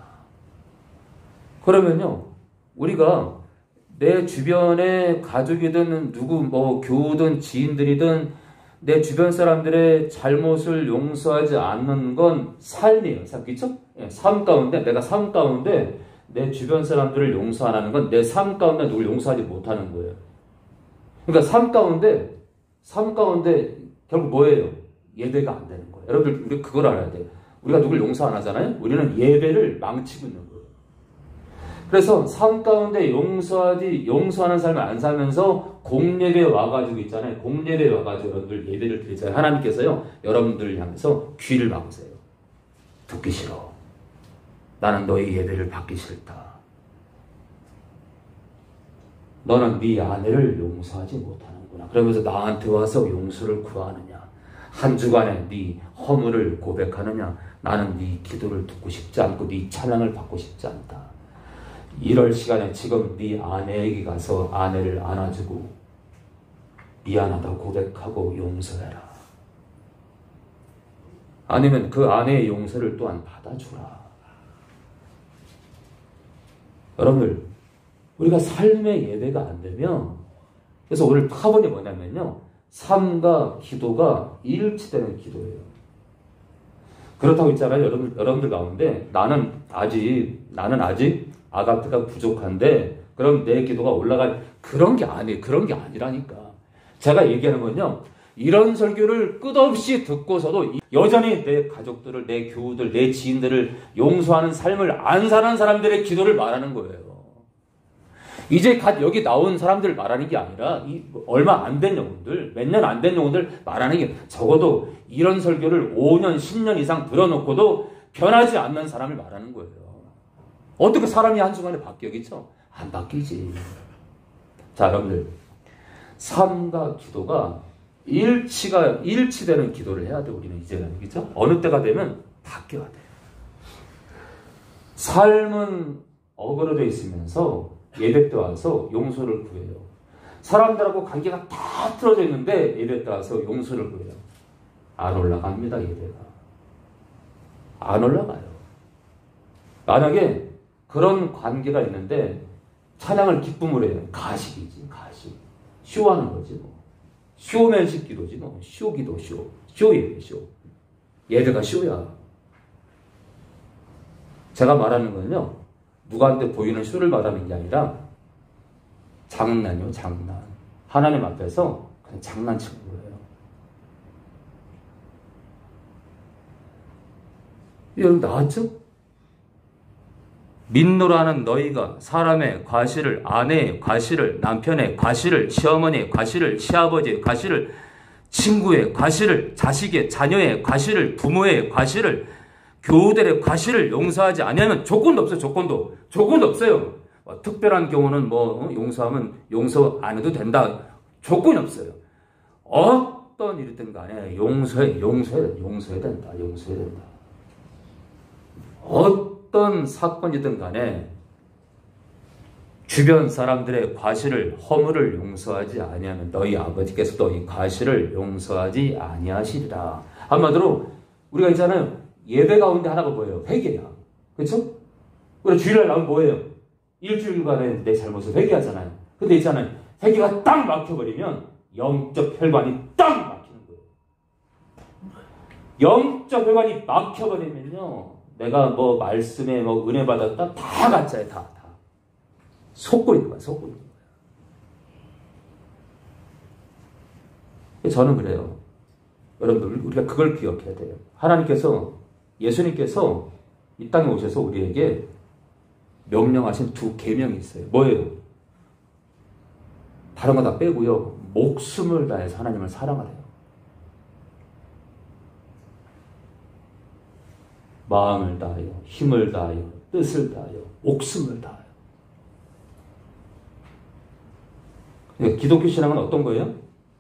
그러면요, 우리가 내 주변의 가족이든 누구 뭐 교우든 지인들이든 내 주변 사람들의 잘못을 용서하지 않는 건 삶이에요. 그렇죠? 삶 가운데 내가 삶 가운데 내 주변 사람들을 용서 안 하는 건 내 삶 가운데 누굴 용서하지 못하는 거예요. 그러니까 삶 가운데 삶 가운데 결국 뭐예요? 예배가 안 되는 거예요. 여러분들 우리 그걸 알아야 돼요. 우리가 누굴 용서 안 하잖아요. 우리는 예배를 망치고 있는 거예요. 그래서 삶 가운데 용서하지, 용서하는 삶을 안 살면서 공예배 와가지고 있잖아요. 공예배 와가지고 여러분들 예배를 드리잖아요. 하나님께서요, 여러분들을 향해서 귀를 막으세요. 듣기 싫어. 나는 너희 예배를 받기 싫다. 너는 네 아내를 용서하지 못하는구나. 그러면서 나한테 와서 용서를 구하느냐. 한 주간에 네 허물을 고백하느냐. 나는 네 기도를 듣고 싶지 않고 네 찬양을 받고 싶지 않다. 이럴 시간에 지금 네 아내에게 가서 아내를 안아주고 미안하다고 고백하고 용서해라. 아니면 그 아내의 용서를 또한 받아주라. 여러분들, 우리가 삶의 예배가 안 되면, 그래서 오늘 파본이 뭐냐면요, 삶과 기도가 일치되는 기도예요. 그렇다고 있잖아요. 여러분, 여러분들 가운데 나는 아직 나는 아직 아가페가 부족한데 그럼 내 기도가 올라갈, 그런 게 아니에요. 그런 게 아니라니까. 제가 얘기하는 건요, 이런 설교를 끝없이 듣고서도 여전히 내 가족들을, 내 교우들, 내 지인들을 용서하는 삶을 안 사는 사람들의 기도를 말하는 거예요. 이제 갓 여기 나온 사람들 말하는 게 아니라 이 얼마 안 된 영혼들, 몇 년 안 된 영혼들 말하는 게, 적어도 이런 설교를 오 년, 십 년 이상 들어놓고도 변하지 않는 사람을 말하는 거예요. 어떻게 사람이 한순간에 바뀌겠죠? 안 바뀌지. 자, 여러분들, 삶과 기도가 일치가 일치되는 기도를 해야 돼. 우리는 이제는, 그렇죠? 어느 때가 되면 바뀌어야 돼. 삶은 어그러져 있으면서 예배 때 와서 용서를 구해요. 사람들하고 관계가 다 틀어져 있는데 예배 때 와서 용서를 구해요. 안 올라갑니다. 예배가 안 올라가요. 만약에 그런 관계가 있는데 찬양을 기쁨으로 해요. 가식이지, 가식. 쇼하는 거지 뭐. 쇼맨식 기도지 뭐. 쇼기도, 쇼. 쇼 예배, 쇼. 예배가 쇼야. 제가 말하는 건요, 누구한테 보이는 쇼를 말하는 게 아니라 장난이요, 장난. 하나님 앞에서 그냥 장난치는 거예요. 여러분 나왔죠? 민노라는 너희가 사람의 과실을, 아내의 과실을, 남편의 과실을, 시어머니의 과실을, 시아버지의 과실을, 친구의 과실을, 자식의, 자녀의 과실을, 부모의 과실을, 교우들의 과실을 용서하지 아니하면, 조건도 없어요. 조건도. 조건도 없어요. 뭐, 특별한 경우는 뭐 용서하면 용서 안 해도 된다. 조건이 없어요. 어떤 일이든 간에 용서해, 용서해, 용서해야 된다. 용서해야 된다. 어떤 사건이든 간에 주변 사람들의 과실을, 허물을 용서하지 아니하면 너희 아버지께서도 이 과실을 용서하지 아니하시리라. 한마디로 우리가 있잖아요. 예배 가운데 하나가 뭐예요? 회개야. 그렇죠? 우리 주일날 나오면 뭐예요? 일주일간의 내 잘못을 회개하잖아요. 근데 있잖아요. 회개가 딱 막혀버리면 영적 혈관이 딱 막히는 거예요. 영적 혈관이 막혀버리면요, 내가 뭐 말씀에 뭐 은혜 받았다 다 가짜예요. 다, 다. 속고 있는 거야. 속고 있는 거야. 저는 그래요. 여러분들, 우리가 그걸 기억해야 돼요. 하나님께서, 예수님께서 이 땅에 오셔서 우리에게 명령하신 두 계명이 있어요. 뭐예요? 다른 거 다 빼고요, 목숨을 다해서 하나님을 사랑하래요. 마음을 다하여, 힘을 다하여, 뜻을 다하여, 목숨을 다하여. 그러니까 기독교 신앙은 어떤 거예요?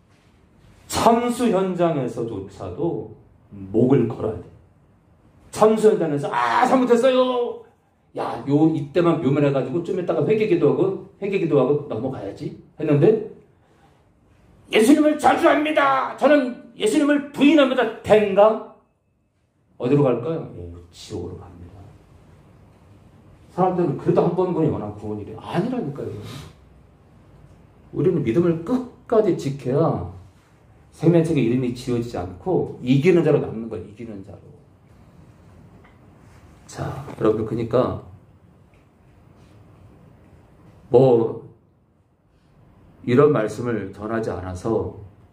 참수 현장에서조차도 목을 걸어야 돼. 참수 현장에서 아 잘못했어요. 야, 요 이때만 묘면해가지고 좀 이따가 회개기도하고 회개기도하고 넘어가야지 했는데, 예수님을 자주합니다. 저는 예수님을 부인합니다. 된가? 어디로 갈까요? 예, 지옥으로 갑니다. 사람들은 그래도 한 번 보니 원한 구원이래. 아니라니까요. 우리는 믿음을 끝까지 지켜야 생명책에 이름이 지어지지 않고 이기는 자로 남는 거예요. 이기는 자로. 자, 여러분, 그러니까 뭐 이런 말씀을 전하지 않아서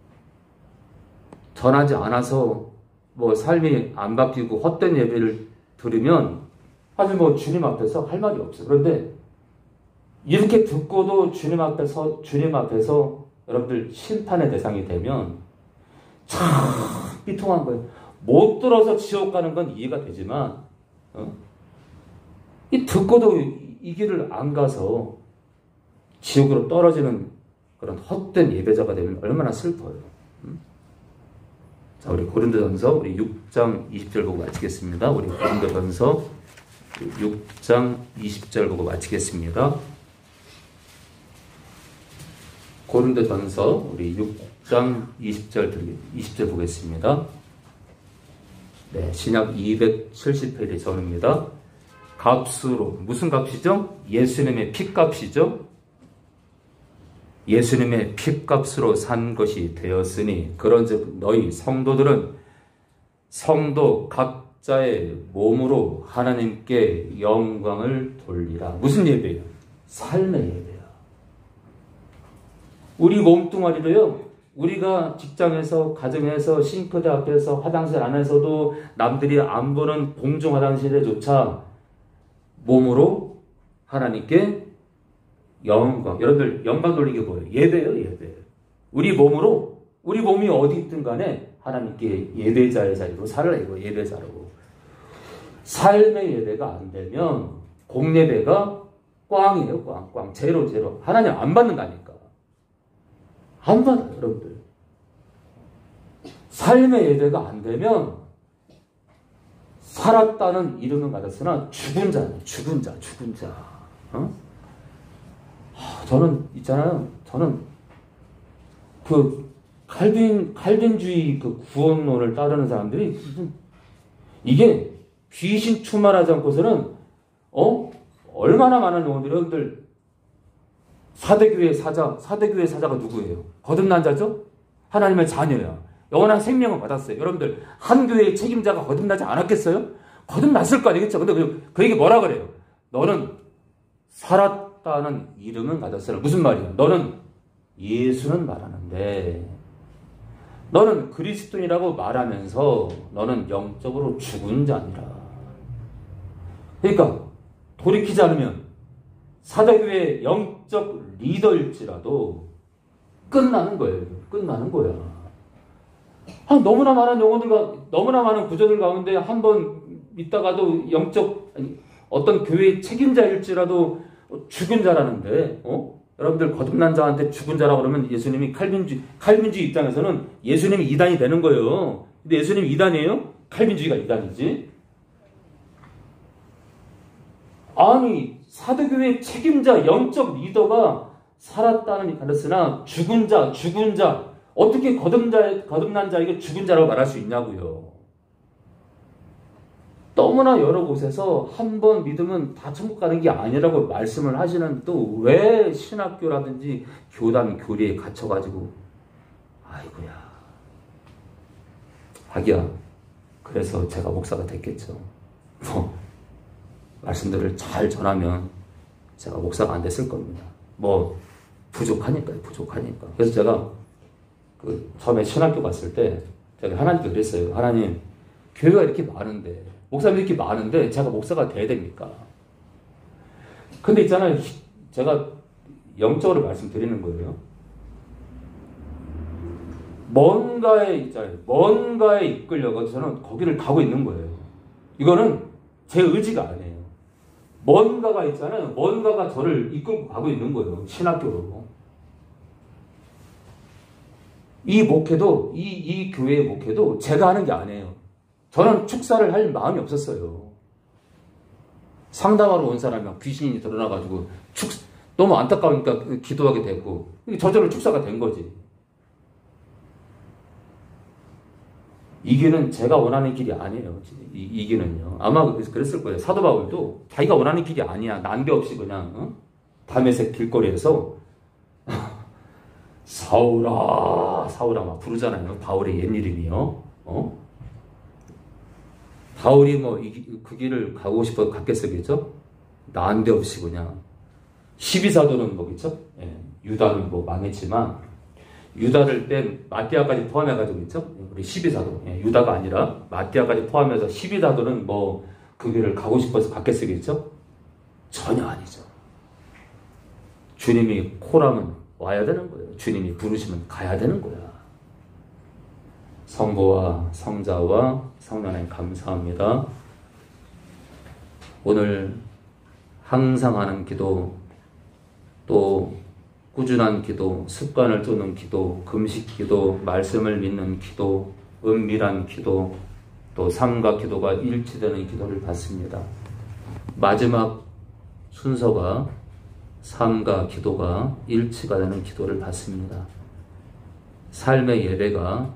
전하지 않아서 뭐 삶이 안 바뀌고 헛된 예배를 들으면 사실 뭐 주님 앞에서 할 말이 없어요. 그런데 이렇게 듣고도 주님 앞에서 주님 앞에서 여러분들 심판의 대상이 되면 참 비통한 거예요. 못 들어서 지옥 가는 건 이해가 되지만, 어? 이 듣고도 이, 이 길을 안 가서 지옥으로 떨어지는 그런 헛된 예배자가 되면 얼마나 슬퍼요. 음? 자, 우리 고린도전서 우리 육 장 이십 절 보고 마치겠습니다. 우리 고린도전서 육 장 이십 절 보고 마치겠습니다. 고린도전서 우리 육 장 이십 절 이십 절 보겠습니다. 네, 신약 이백칠십 페이지 전입니다. 값으로, 무슨 값이죠? 예수님의 핏값이죠. 예수님의 핏값으로 산 것이 되었으니 그런즉 너희 성도들은 성도 각자의 몸으로 하나님께 영광을 돌리라. 무슨 예배예요? 삶의 예배야. 우리 몸뚱아리로요, 우리가 직장에서, 가정에서, 싱크대 앞에서, 화장실 안에서도 남들이 안 보는 공중 화장실에조차 몸으로 하나님께 영광. 여러분들 영광 돌리기 뭐예요? 예배예요, 예배. 우리 몸으로, 우리 몸이 어디 있든 간에 하나님께 예배자의 자리로 살아라, 이거 예배자라고. 삶의 예배가 안 되면 공예배가 꽝이에요, 꽝, 꽝. 제로, 제로. 하나님 안 받는다니까. 안 받아요, 여러분들. 삶의 예배가 안 되면 살았다는 이름은 받았으나 죽은 자네, 죽은 자, 죽은 자. 어? 하, 저는 있잖아요. 저는 그 칼빈 칼빈주의 그 구원론을 따르는 사람들이 이게 귀신 충만하지 않고서는 어 얼마나 많은 영혼들이 여러분들 사대교회 사자, 사대교회 사자가 누구예요? 거듭난 자죠? 하나님의 자녀야. 영원한 생명을 받았어요. 여러분들, 한 교회의 책임자가 거듭나지 않았겠어요? 거듭났을 거 아니겠죠? 근데 그, 그 얘기 뭐라 그래요? 너는 살았다는 이름은 받았어요. 무슨 말이야? 너는 예수는 말하는데, 너는 그리스도인이라고 말하면서, 너는 영적으로 죽은 자니라. 그러니까, 돌이키지 않으면, 사대교회의 영적 리더일지라도 끝나는 거예요. 끝나는 거야. 아, 너무나 많은 영혼들과 너무나 많은 구조들 가운데 한 번 있다가도 영적 아니, 어떤 교회의 책임자일지라도 죽은 자라는데, 어? 여러분들 거듭난 자한테 죽은 자라고 그러면 예수님이 칼빈주의, 칼빈주의 입장에서는 예수님이 이단이 되는 거예요. 근데 예수님이 이단이에요? 칼빈주의가 이단이지? 아니, 사도교회의 책임자, 영적 리더가 살았다는 가르스나 죽은 자, 죽은 자, 어떻게 거듭자, 거듭난 자에게 죽은 자라고 말할 수 있냐고요. 너무나 여러 곳에서 한 번 믿으면 다 천국 가는 게 아니라고 말씀을 하시는 또 왜 신학교라든지 교단, 교리에 갇혀가지고 아이고야. 하기야. 그래서 제가 목사가 됐겠죠. 뭐 말씀들을 잘 전하면 제가 목사가 안 됐을 겁니다. 뭐 부족하니까요. 부족하니까. 그래서 제가 그 처음에 신학교 갔을 때 제가 하나님께 그랬어요. 하나님, 교회가 이렇게 많은데, 목사님이 이렇게 많은데 제가 목사가 돼야 됩니까? 근데 있잖아요. 제가 영적으로 말씀드리는 거예요. 뭔가에 있잖아요. 뭔가에 이끌려서 저는 거기를 가고 있는 거예요. 이거는 제 의지가 아니에요. 뭔가가 있잖아요. 뭔가가 저를 이끌고 가고 있는 거예요. 신학교로. 이 목회도, 이, 이 교회의 목회도 제가 하는 게 아니에요. 저는 축사를 할 마음이 없었어요. 상담하러 온 사람이 귀신이 드러나가지고 축, 너무 안타까우니까 기도하게 되고, 저절로 축사가 된 거지. 이 길은 제가 원하는 길이 아니에요. 이, 이 길은요. 아마 그랬을 거예요. 사도 바울도 자기가 원하는 길이 아니야. 난데없이 그냥 어? 다메섹 길거리에서 사울아 사울아 막 부르잖아요. 바울의 옛 이름이요. 어? 바울이 뭐 그 길을 가고 싶어 갔겠어겠죠? 난데없이 그냥 십이 사도는 뭐겠죠? 예, 유다는 뭐 망했지만 유다를 뺀 마띠아까지 포함해가지고 있죠? 우리 십이 사도. 예, 유다가 아니라 마띠아까지 포함해서 십이 사도는 뭐 그 길을 가고 싶어서 갔겠어겠죠? 전혀 아니죠. 주님이 코라면 와야 되는 거예요. 주님이 부르시면 가야 되는 거야. 성부와 성자와 성령님 감사합니다. 오늘 항상 하는 기도, 또 꾸준한 기도, 습관을 두는 기도, 금식 기도, 말씀을 믿는 기도, 은밀한 기도, 또 삶과 기도가 일치되는 기도를 받습니다. 마지막 순서가 삶과 기도가 일치가 되는 기도를 받습니다. 삶의 예배가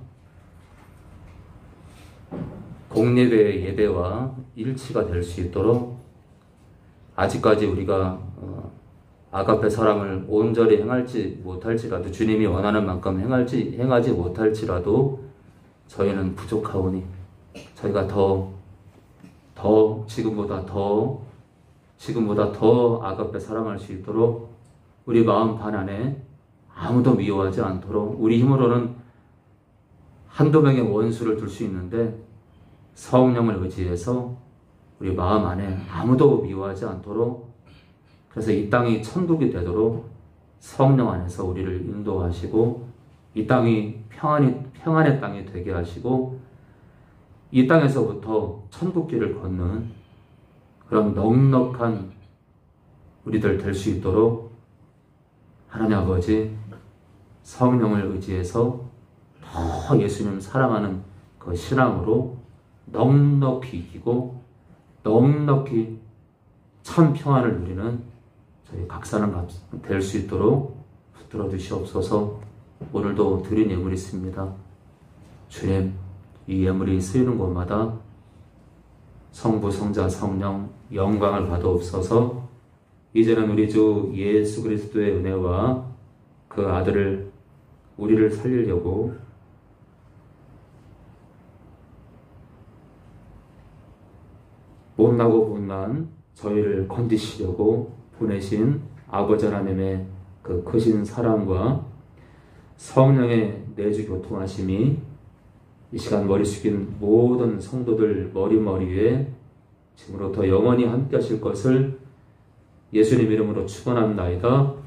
공예배의 예배와 일치가 될 수 있도록 아직까지 우리가 아가페 사랑을 온전히 행할지 못할지라도, 주님이 원하는 만큼 행할지 행하지 못할지라도 저희는 부족하오니 저희가 더, 더 지금보다 더 지금보다 더 아가페 사랑할 수 있도록 우리 마음 반 안에 아무도 미워하지 않도록, 우리 힘으로는 한두 명의 원수를 둘 수 있는데 성령을 의지해서 우리 마음 안에 아무도 미워하지 않도록, 그래서 이 땅이 천국이 되도록 성령 안에서 우리를 인도하시고 이 땅이 평안이, 평안의 땅이 되게 하시고 이 땅에서부터 천국길을 걷는 그런 넉넉한 우리들 될 수 있도록 하나님 아버지 성령을 의지해서 더 예수님 사랑하는 그 신앙으로 넉넉히 이기고 넉넉히 참 평안을 누리는 저희 각 사람 될 수 있도록 붙들어 주시옵소서. 오늘도 드린 예물이 있습니다. 주님, 이 예물이 쓰이는 곳마다 성부, 성자, 성령 영광을 받아옵소서. 이제는 우리 주 예수 그리스도의 은혜와 그 아들을 우리를 살리려고 못나고 못난 저희를 건지시려고 보내신 아버지 하나님의 그 크신 사랑과 성령의 내주 교통하심이 이 시간 머리 숙인 모든 성도들 머리머리에 지금부터 영원히 함께 하실 것을 예수님 이름으로 축원합나이다.